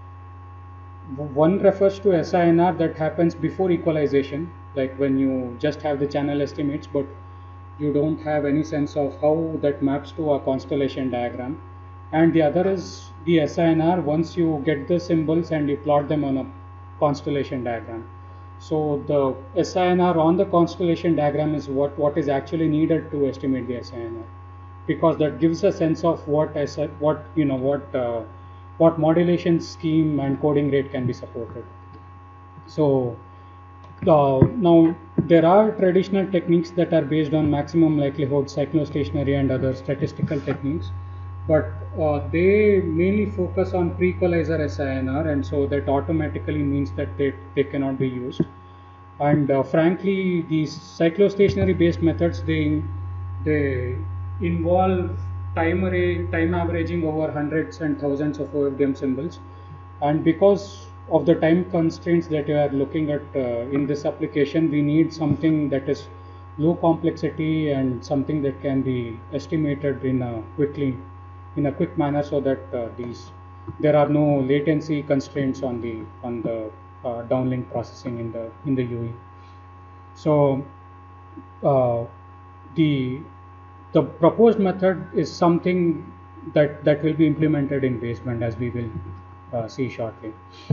one refers to S I N R that happens before equalization, like when you just have the channel estimates, but you don't have any sense of how that maps to a constellation diagram. And the other is the S I N R once you get the symbols and you plot them on a constellation diagram. So the S I N R on the constellation diagram is what, what is actually needed to estimate the S I N R, because that gives a sense of what S I, what you know what uh, what modulation scheme and coding rate can be supported. So uh, now there are traditional techniques that are based on maximum likelihood, cyclostationary and other statistical techniques, but uh, they mainly focus on pre-equalizer S I N R, and so that automatically means that they, they cannot be used. And uh, frankly, these cyclostationary based methods, they they involve time array, time averaging over hundreds and thousands of O F D M symbols, and because of the time constraints that you are looking at uh, in this application, we need something that is low complexity and something that can be estimated in a quickly in a quick manner, so that uh, these there are no latency constraints on the on the uh, downlink processing in the in the U E. So uh, the the proposed method is something that that will be implemented in baseband, as we will uh, see shortly.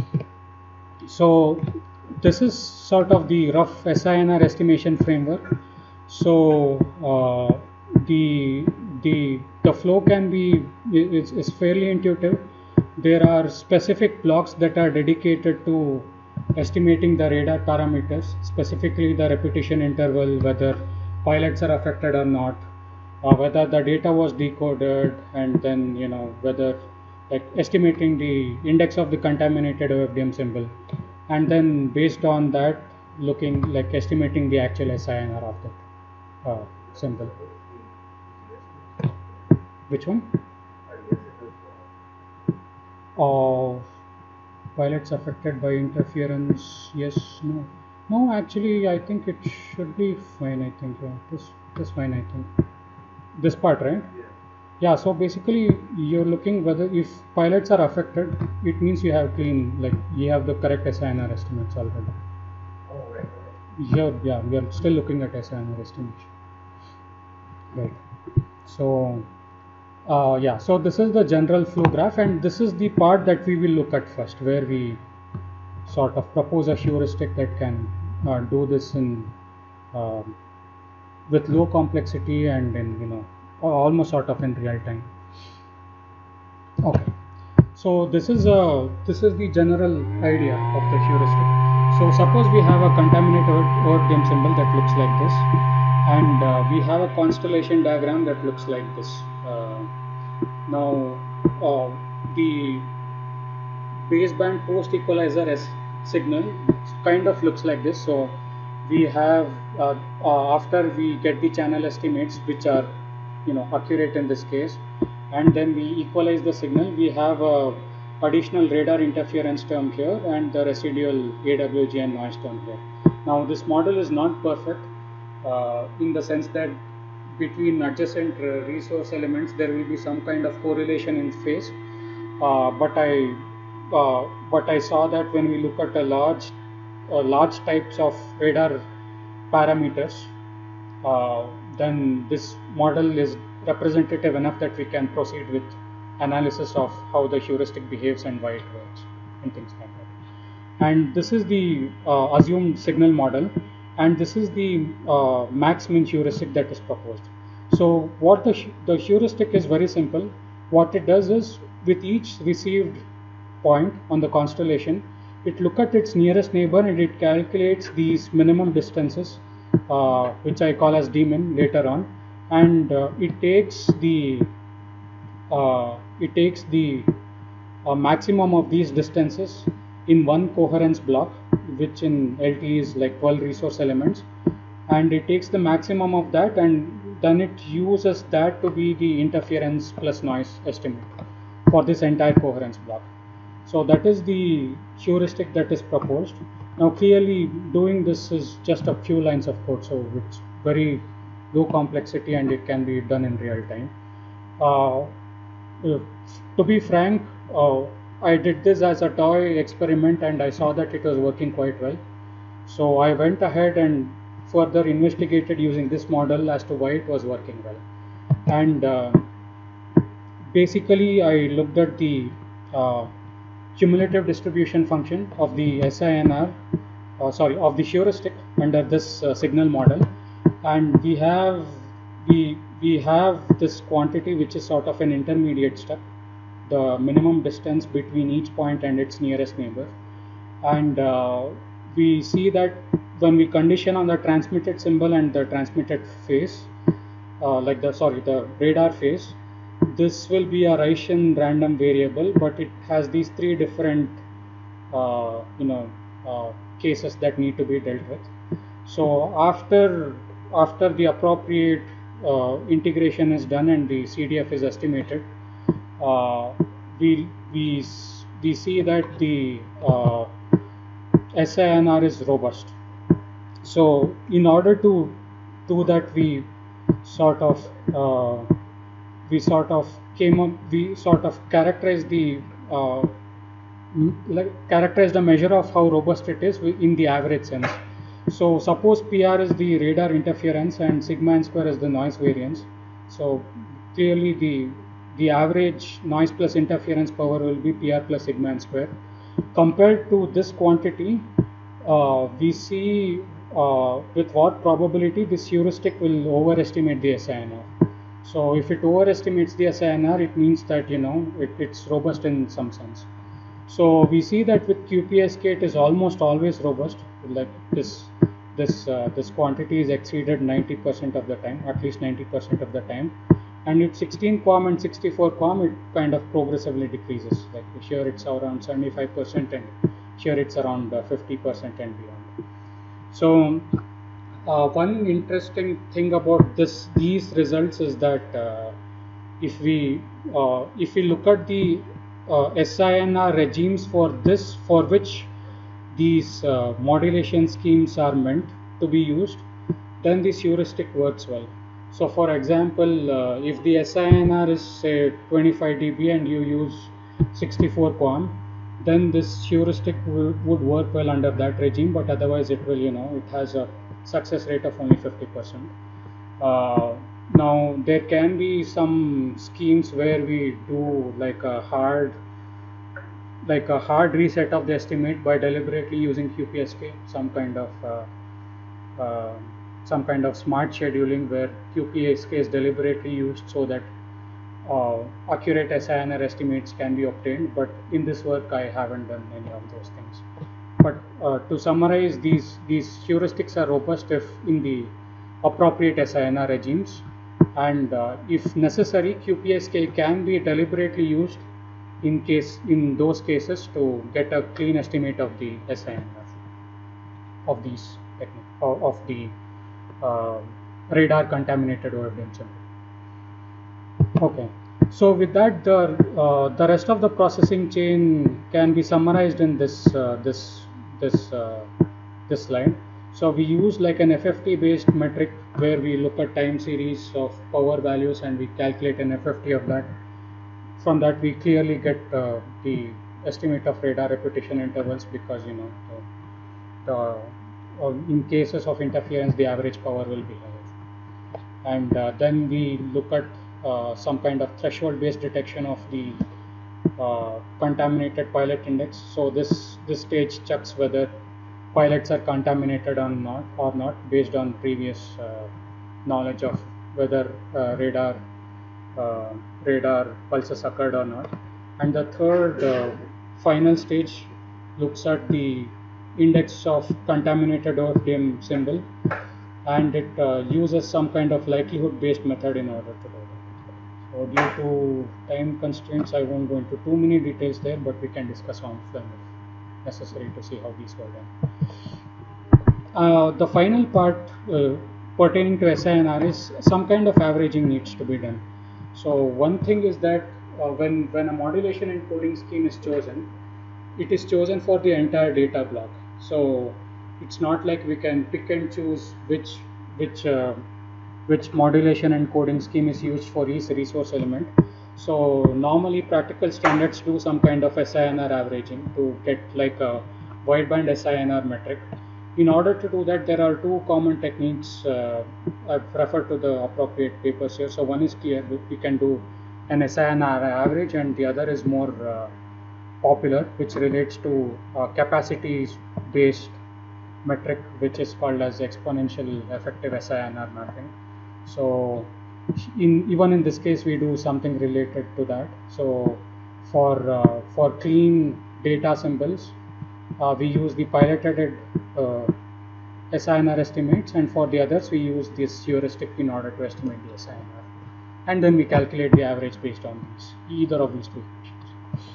So this is sort of the rough S I N R estimation framework. So uh, the the the flow can be is, is fairly intuitive. There are specific blocks that are dedicated to estimating the radar parameters, specifically the repetition interval, whether pilots are affected or not, uh, whether the data was decoded, and then you know whether like estimating the index of the contaminated O F D M symbol, and then based on that looking like estimating the actual S I N R of that uh, symbol. Which one? Of pilots affected by interference? Yes, no, no. Actually, I think it should be fine. I think yeah, this this fine. I think this part, right? Yeah. Yeah. So basically, you're looking whether if pilots are affected, it means you have clean, like you have the correct S I N R estimates already. Oh, right, right. Here, yeah, we are still looking at S I N R estimation. Right. So. Uh, yeah, so this is the general flow graph, and this is the part that we will look at first, where we sort of propose a heuristic that can uh, do this in uh, with low complexity and in you know almost sort of in real time. Okay, so this is a this is the general idea of the heuristic. So suppose we have a contaminated O F D M symbol that looks like this, and uh, we have a constellation diagram that looks like this. Uh, now uh, the baseband post equalizer S signal kind of looks like this. So we have uh, uh, after we get the channel estimates, which are you know accurate in this case, and then we equalize the signal, we have a additional radar interference term here and the residual A W G and noise term here. Now this model is not perfect uh, in the sense that between adjacent uh, resource elements there will be some kind of correlation in phase, uh, but I uh, but I saw that when we look at a large uh, large types of radar parameters, uh, then this model is representative enough that we can proceed with analysis of how the heuristic behaves and why it works and things like that. And this is the uh, assumed signal model, and this is the uh, max min heuristic that is proposed. So what the, the heuristic is very simple. What it does is, with each received point on the constellation, it looks at its nearest neighbor and it calculates these minimum distances, uh, which I call as D min later on, and uh, it takes the uh, it takes the uh, maximum of these distances in one coherence block, which in L T E is like twelve resource elements, and it takes the maximum of that and then it uses that to be the interference plus noise estimate for this entire coherence block. So that is the heuristic that is proposed. Now clearly doing this is just a few lines of code, so it's very low complexity and it can be done in real time. Uh, to be frank, uh, I did this as a toy experiment and I saw that it was working quite well. So I went ahead and further investigated using this model as to why it was working well. And uh, basically I looked at the uh, cumulative distribution function of the S I N R, uh, sorry, of the heuristic under this uh, signal model, and we have we we have this quantity which is sort of an intermediate step, the minimum distance between each point and its nearest neighbor, and uh, we see that when we condition on the transmitted symbol and the transmitted phase, uh, like the sorry the radar phase, this will be a Rician random variable, but it has these three different uh, you know uh, cases that need to be dealt with. So after after the appropriate uh, integration is done and the C D F is estimated, uh, we we we see that the uh, S I N R is robust. So in order to do that, we sort of uh, we sort of came up we sort of characterized the uh, like characterize the measure of how robust it is in the average sense. So suppose P R is the radar interference and sigma n square is the noise variance. So clearly the the average noise plus interference power will be P R plus sigma n square. Compared to this quantity, uh, we see uh, with what probability this heuristic will overestimate the S I N R. So if it overestimates the S I N R, it means that you know it, it's robust in some sense. So we see that with Q P S K it is almost always robust. Like this, this uh, this quantity is exceeded ninety percent of the time, at least ninety percent of the time. And with sixteen QAM and sixty-four QAM, it kind of progressively decreases. Like here it's around seventy-five percent, and here it's around uh, fifty percent and beyond. So uh, one interesting thing about this these results is that uh, if we uh, if we look at the uh, S I N R regimes for this for which these uh, modulation schemes are meant to be used, then this heuristic works well. So for example, uh, if the S I N R is say twenty-five D B and you use sixty-four QAM, then this heuristic would work well under that regime, but otherwise it will, you know, it has a success rate of only fifty percent. Uh, now there can be some schemes where we do like a hard like a hard reset of the estimate by deliberately using Q P S K, some kind of uh, uh, some kind of smart scheduling where Q P S K is deliberately used so that uh, accurate S I N R estimates can be obtained. But in this work, I haven't done any of those things. But uh, to summarize, these these heuristics are robust if in the appropriate S I N R regimes, and uh, if necessary, Q P S K can be deliberately used in case in those cases to get a clean estimate of the S I N R of these technique of, of the uh, radar contaminated O F D M symbol. Okay, so with that, the uh, the rest of the processing chain can be summarized in this uh, this this uh, this slide. So we use like an F F T based metric where we look at time series of power values and we calculate an F F T of that. From that we clearly get uh, the estimate of radar repetition intervals, because you know the, the, uh, in cases of interference the average power will be higher. And uh, then we look at uh, some kind of threshold based detection of the uh, contaminated pilot index. So this this stage checks whether pilots are contaminated or not or not based on previous uh, knowledge of whether uh, radar Uh, radar pulses occurred or not. And the third uh, final stage looks at the index of contaminated O F D M symbol, and it uh, uses some kind of likelihood based method in order to do that. So due to time constraints, I won't go into too many details there, but we can discuss on them if necessary to see how these were done. Uh, the final part uh, pertaining to S I N R is some kind of averaging needs to be done. So one thing is that uh, when when a modulation encoding scheme is chosen, it is chosen for the entire data block. So it's not like we can pick and choose which which uh, which modulation encoding scheme is used for each resource element. So normally practical standards do some kind of S I N R averaging to get like a wideband S I N R metric. In order to do that, there are two common techniques. Uh, I've referred to the appropriate papers here. So one is clear, we can do an S I N R average, and the other is more uh, popular, which relates to uh, capacity-based metric, which is called as exponential effective S I N R mapping. So in even in this case, we do something related to that. So for uh, for clean data symbols, Uh, we use the piloted uh, S I N R estimates, and for the others we use this heuristic in order to estimate the S I N R. and then we calculate the average based on these, either of these two equations.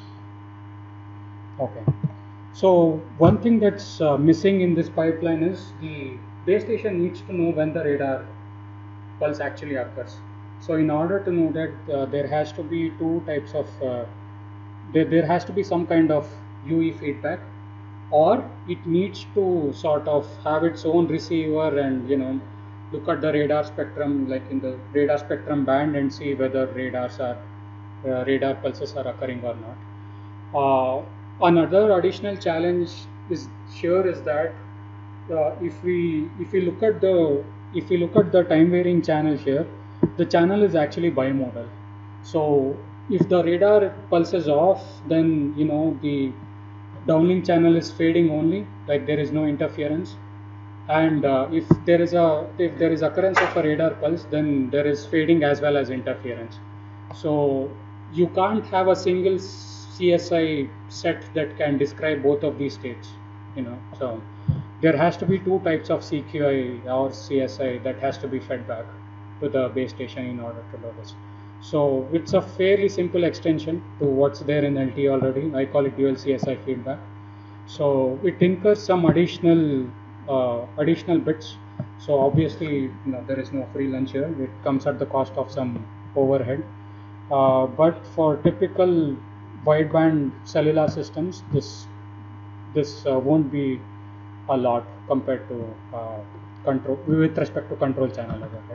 Okay. So one thing that's uh, missing in this pipeline is the base station needs to know when the radar pulse actually occurs. So in order to know that, uh, there has to be two types of uh, there, there has to be some kind of U E feedback, or it needs to sort of have its own receiver and, you know, look at the radar spectrum, like in the radar spectrum band, and see whether radars are uh, radar pulses are occurring or not. Uh, another additional challenge is here is that, uh, if we if we look at the if we look at the time varying channel here, the channel is actually bimodal. So if the radar pulse is off, then, you know, the downlink channel is fading only, like there is no interference. And uh, if there is a if there is occurrence of a radar pulse, then there is fading as well as interference. So you can't have a single C S I set that can describe both of these states, you know. So there has to be two types of C Q I or C S I that has to be fed back to the base station in order to do this. So it's a fairly simple extension to what's there in L T E already. I call it dual C S I feedback. So it incurs some additional uh, additional bits. So obviously, you know, there is no free lunch here. It comes at the cost of some overhead. Uh, but for typical wideband cellular systems, this this uh, won't be a lot compared to uh, control with respect to control channel overhead.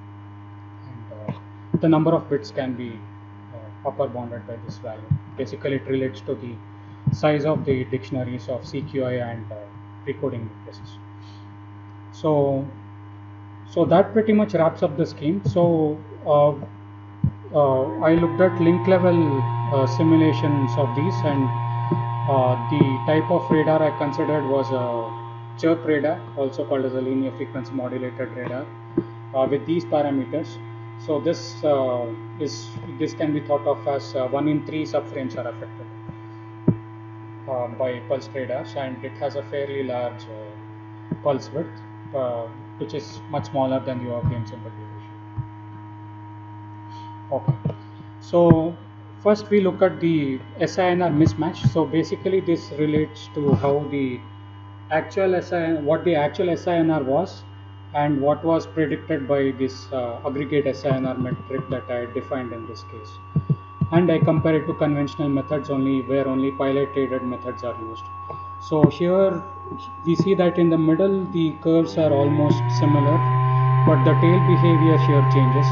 And uh, the number of bits can be uh, upper bounded by this value. Basically, it relates to the size of the dictionaries of C Q I and uh, recoding nucleuses. So, so that pretty much wraps up the scheme. So, uh, uh, I looked at link level uh, simulations of these, and uh, the type of radar I considered was a chirp radar, also called as a linear frequency modulated radar, uh, with these parameters. So this uh, is this can be thought of as uh, one in three subframes are affected uh, by pulse radars, and it has a fairly large uh, pulse width, uh, which is much smaller than the European sympathy ratio. Okay, so first we look at the S I N R mismatch. So basically, this relates to how the actual S I N R, what the actual S I N R was, and what was predicted by this uh, aggregate S I N R metric that I defined in this case. And I compare it to conventional methods only, where only pilot aided methods are used. So here we see that in the middle the curves are almost similar, but the tail behavior here changes.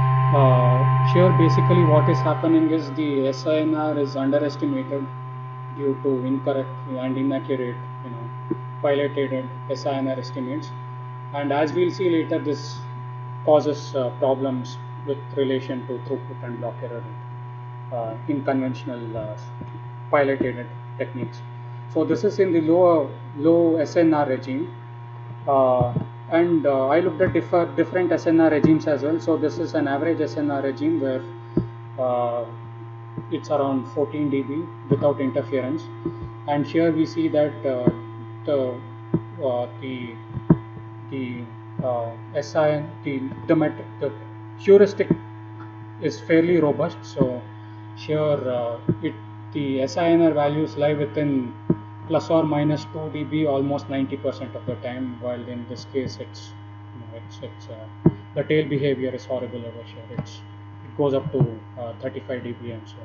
Uh, here basically what is happening is the S I N R is underestimated due to incorrect and inaccurate, you know, pilot aided S I N R estimates. And as we'll see later, this causes uh, problems with relation to throughput and block error rate uh, in conventional uh, pilot aided techniques. So this is in the low low S N R regime, uh, and uh, I looked at differ, different S N R regimes as well. So this is an average S N R regime where uh, it's around fourteen D B without interference, and here we see that uh, the uh, the the uh, S I N the the, met- the heuristic is fairly robust. So here uh, it the S I N R values lie within plus or minus two D B almost ninety percent of the time, while in this case it's you know, it's, it's uh, the tail behavior is horrible over here. It's it goes up to uh, thirty-five D B and so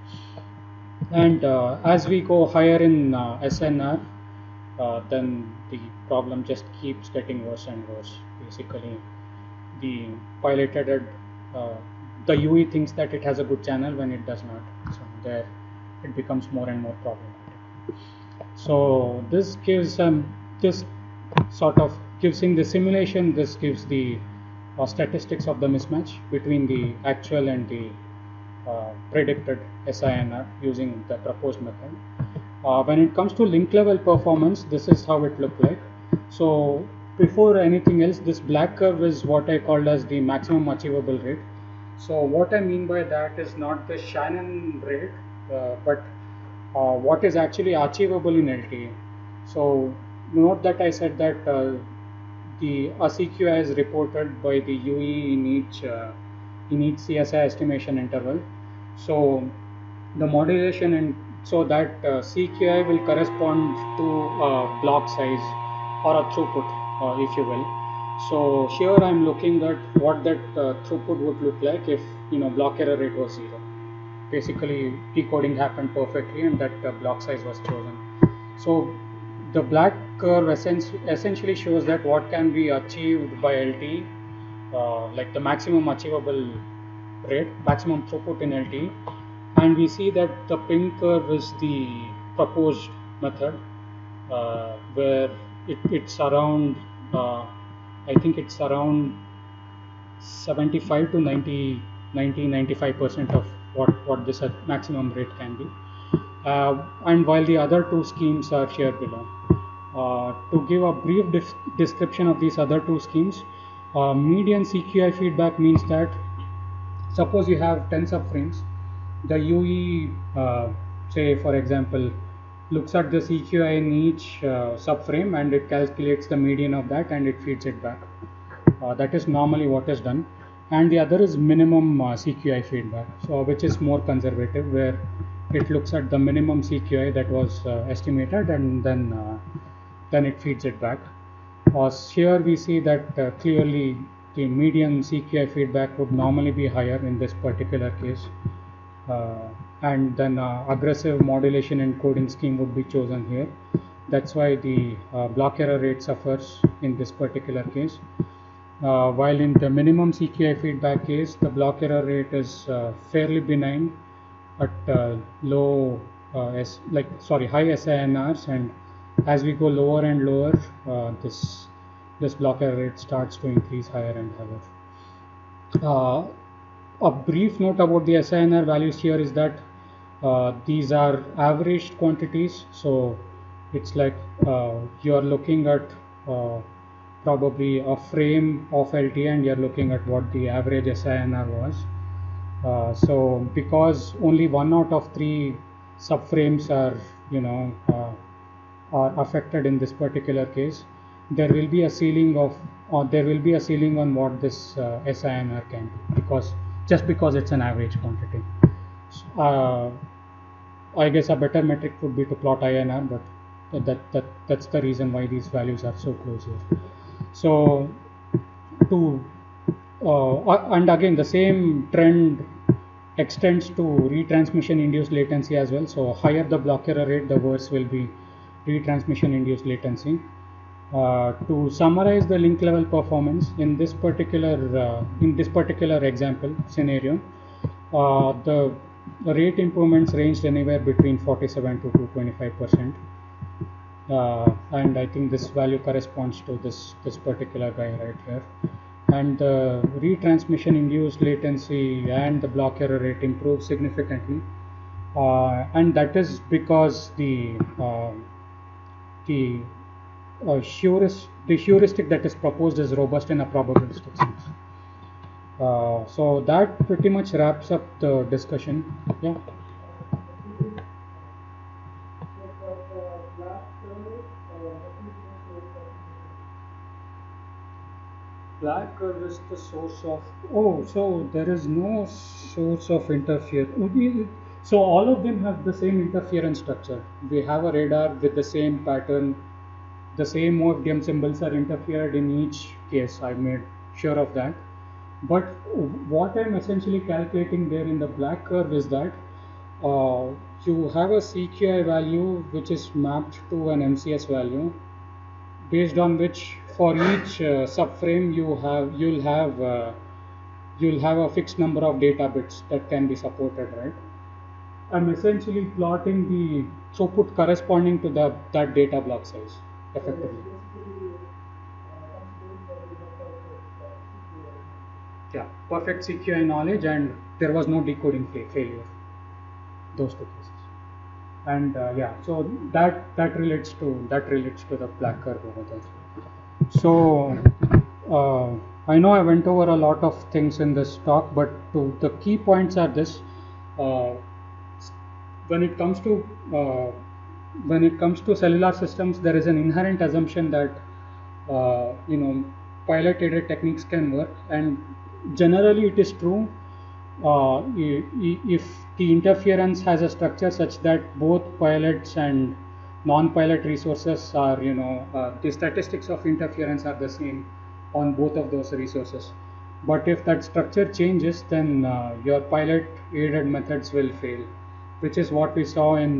on. And uh, as we go higher in uh, S N R, uh, then the problem just keeps getting worse and worse. Basically, the piloted uh, the U E thinks that it has a good channel when it does not. So there it becomes more and more problematic. So this gives um, this sort of gives in the simulation, this gives the uh, statistics of the mismatch between the actual and the uh, predicted S I N R using the proposed method. Uh, when it comes to link level performance, this is how it looked like. So before anything else, this black curve is what I called as the maximum achievable rate. So what I mean by that is not the Shannon rate, uh, but uh, what is actually achievable in L T E. So note that I said that uh, the a C Q I is reported by the U E in each uh, in each C S I estimation interval. So the modulation and so that uh, C Q I will correspond to uh, block size or a throughput, uh, if you will. So here I am looking at what that uh, throughput would look like if you know block error rate was zero. Basically, decoding happened perfectly, and that uh, block size was chosen. So the black curve essentially shows that what can be achieved by L T E, uh, like the maximum achievable rate, maximum throughput in L T E, and we see that the pink curve is the proposed method, uh, where it, it's around, uh, I think it's around seventy-five to ninety, ninety, ninety-five percent of what, what this maximum rate can be. Uh, and while the other two schemes are here below. Uh, to give a brief description of these other two schemes, uh, median C Q I feedback means that suppose you have ten subframes, the U E, uh, say for example, looks at the C Q I in each uh, subframe and it calculates the median of that and it feeds it back. Uh, that is normally what is done. And the other is minimum uh, C Q I feedback, so which is more conservative, where it looks at the minimum C Q I that was uh, estimated and then uh, then it feeds it back. Uh, here we see that uh, clearly the median C Q I feedback would normally be higher in this particular case, uh, and then uh, aggressive modulation encoding scheme would be chosen here. That's why the uh, block error rate suffers in this particular case. Uh, while in the minimum C Q I feedback case, the block error rate is uh, fairly benign at uh, low, uh, S, like sorry, high S I N Rs, and as we go lower and lower, uh, this this block error rate starts to increase higher and higher. Uh, a brief note about the S I N R values here is that uh, these are averaged quantities, so it's like uh, you are looking at uh, probably a frame of L T and you're looking at what the average S I N R was. Uh, so because only one out of three subframes are you know uh, are affected in this particular case, there will be a ceiling of or there will be a ceiling on what this uh, S I N R can do, because just because it's an average quantity. Uh, I guess a better metric would be to plot I N R, but that that that's the reason why these values are so close here. So to uh, and again the same trend extends to retransmission induced latency as well. So higher the block error rate, the worse will be retransmission induced latency. Uh, to summarize the link level performance in this particular uh, in this particular example scenario, uh, the, the rate improvements ranged anywhere between forty-seven to two hundred twenty-five percent, uh, and I think this value corresponds to this this particular guy right here. And the retransmission induced latency and the block error rate improves significantly, uh, and that is because the uh, the uh, heuristic the heuristic that is proposed is robust in a probabilistic sense. Uh, so that pretty much wraps up the discussion. Yeah. Black curve is the source of, oh, so there is no source of interference. So all of them have the same interference structure. We have a radar with the same pattern, the same O F D M symbols are interfered in each case. I made sure of that. But what I'm essentially calculating there in the black curve is that uh, you have a C Q I value which is mapped to an M C S value, based on which for each uh, subframe you have you'll have uh, you'll have a fixed number of data bits that can be supported, right? I'm essentially plotting the throughput corresponding to the that data block size effectively. Yeah, perfect C Q I knowledge, and there was no decoding failure. Those two cases. And uh, yeah, so that that relates to that relates to the black curve over there. So uh, I know I went over a lot of things in this talk, but to, the key points are this: uh, when it comes to uh, when it comes to cellular systems, there is an inherent assumption that uh, you know pilot aided techniques can work, and generally it is true. uh, i- i- if the interference has a structure such that both pilots and non-pilot resources are, you know, uh, the statistics of interference are the same on both of those resources. But if that structure changes, then uh, your pilot aided methods will fail, which is what we saw in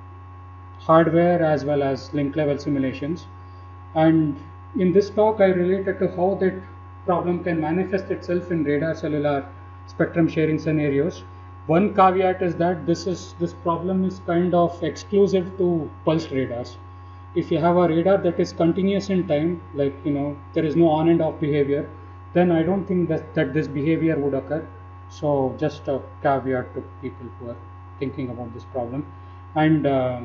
hardware as well as link level simulations. And in this talk, I related to how that problem can manifest itself in radar-cellular spectrum sharing scenarios. One caveat is that this is this problem is kind of exclusive to pulsed radars. If you have a radar that is continuous in time, like, you know, there is no on and off behavior, then I don't think that, that this behavior would occur. So just a caveat to people who are thinking about this problem. And uh,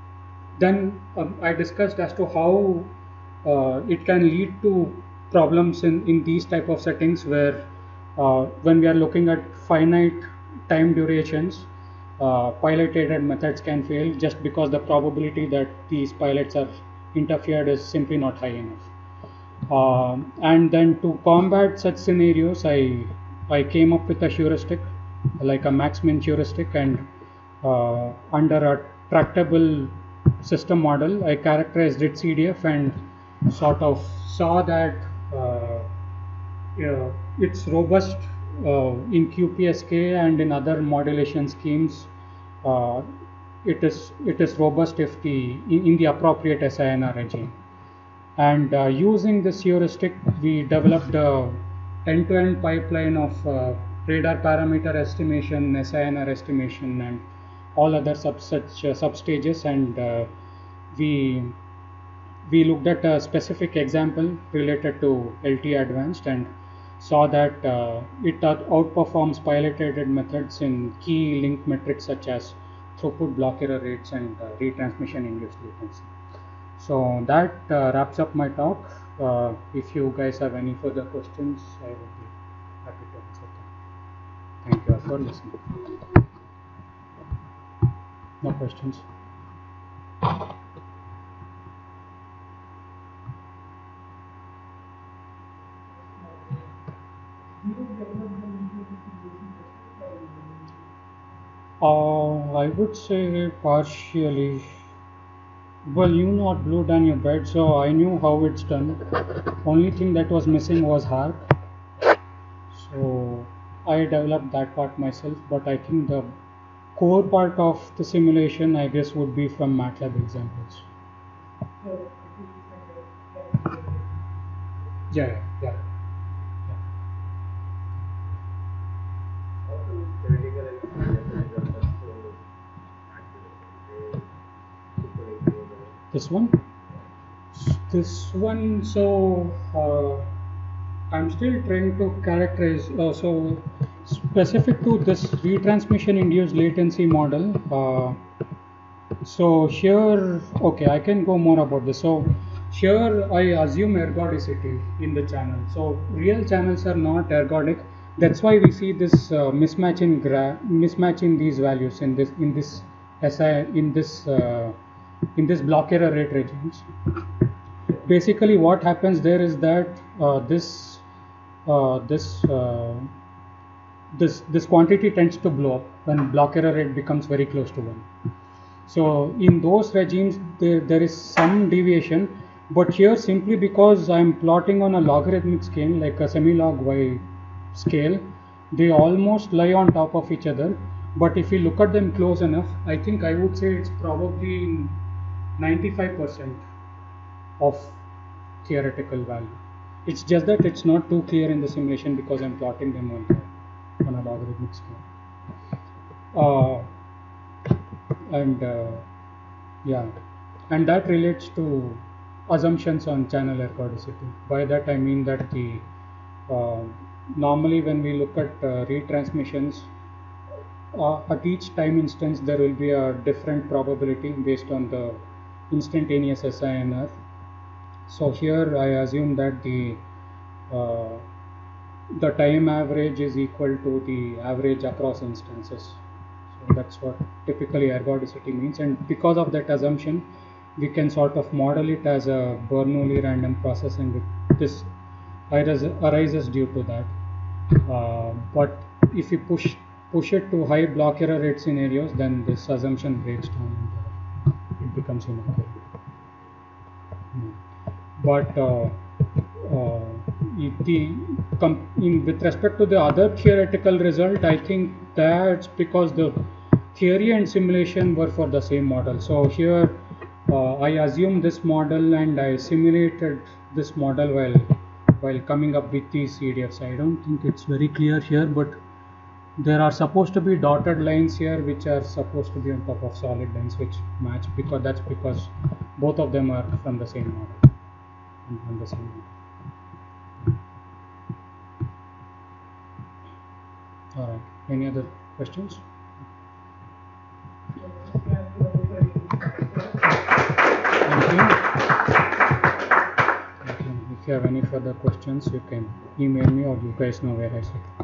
then um, I discussed as to how uh, it can lead to problems in, in these type of settings where uh, when we are looking at finite time durations, uh, pilot aided methods can fail just because the probability that these pilots are interfered is simply not high enough. Um, and then to combat such scenarios, I I came up with a heuristic, like a max-min heuristic, and uh, under a tractable system model, I characterized its C D F and sort of saw that uh, yeah, it's robust uh, in Q P S K and in other modulation schemes. Uh, it is it is robust if the in, in the appropriate S I N R regime. And uh, using this heuristic, we developed a end-to-end pipeline of uh, radar parameter estimation, S I N R estimation, and all other sub such uh, substages. And uh, we we looked at a specific example related to L T E advanced and saw that uh, it out- outperforms pilot-aided methods in key link metrics such as throughput, block error rates, and uh, retransmission induced latency. So that uh, wraps up my talk. Uh, if you guys have any further questions, I would be happy to answer them. Thank you all for listening. No questions? Uh, I would say partially. Well, you not blue down your bed, so I knew how it's done. Only thing that was missing was harp. So I developed that part myself, but I think the core part of the simulation, I guess, would be from MATLAB examples. Yeah, yeah, yeah. How to theoretical mechanism that's so accurate? They super This one? This one, so uh, I'm still trying to characterize. Uh, so specific to this retransmission induced latency model. Uh, so here, okay, I can go more about this. So here I assume ergodicity in the channel. So real channels are not ergodic. That's why we see this uh, mismatch in gra mismatch in these values in this in this S I in this uh, in this block error rate regimes. Basically, what happens there is that uh, this uh, this uh, this this quantity tends to blow up when block error rate becomes very close to one. So in those regimes, there, there is some deviation, but here simply because I'm plotting on a logarithmic scale, like a semi-log y scale, they almost lie on top of each other. But if you look at them close enough, I think I would say it's probably ninety-five percent of theoretical value. It's just that it's not too clear in the simulation because I'm plotting them on, on a logarithmic scale. Uh, and uh, yeah, and that relates to assumptions on channel ergodicity. By that I mean that the uh, normally when we look at uh, retransmissions, uh, at each time instance there will be a different probability based on the instantaneous S I N R. So here I assume that the uh, the time average is equal to the average across instances. So that's what typically ergodicity means, and because of that assumption, we can sort of model it as a Bernoulli random process, and this arises due to that. Uh, but if you push push it to high block error rate scenarios, then this assumption breaks down and it becomes inaccurate. But uh, uh, the in, with respect to the other theoretical result, I think that's because the theory and simulation were for the same model. So here uh, I assumed this model and I simulated this model while while coming up with these C D Fs. I don't think it's very clear here, but there are supposed to be dotted lines here which are supposed to be on top of solid lines which match, because that's because both of them are from the same model and from the same model. All right, any other questions? Thank you. If you have any further questions, you can email me, or you guys know where I sit.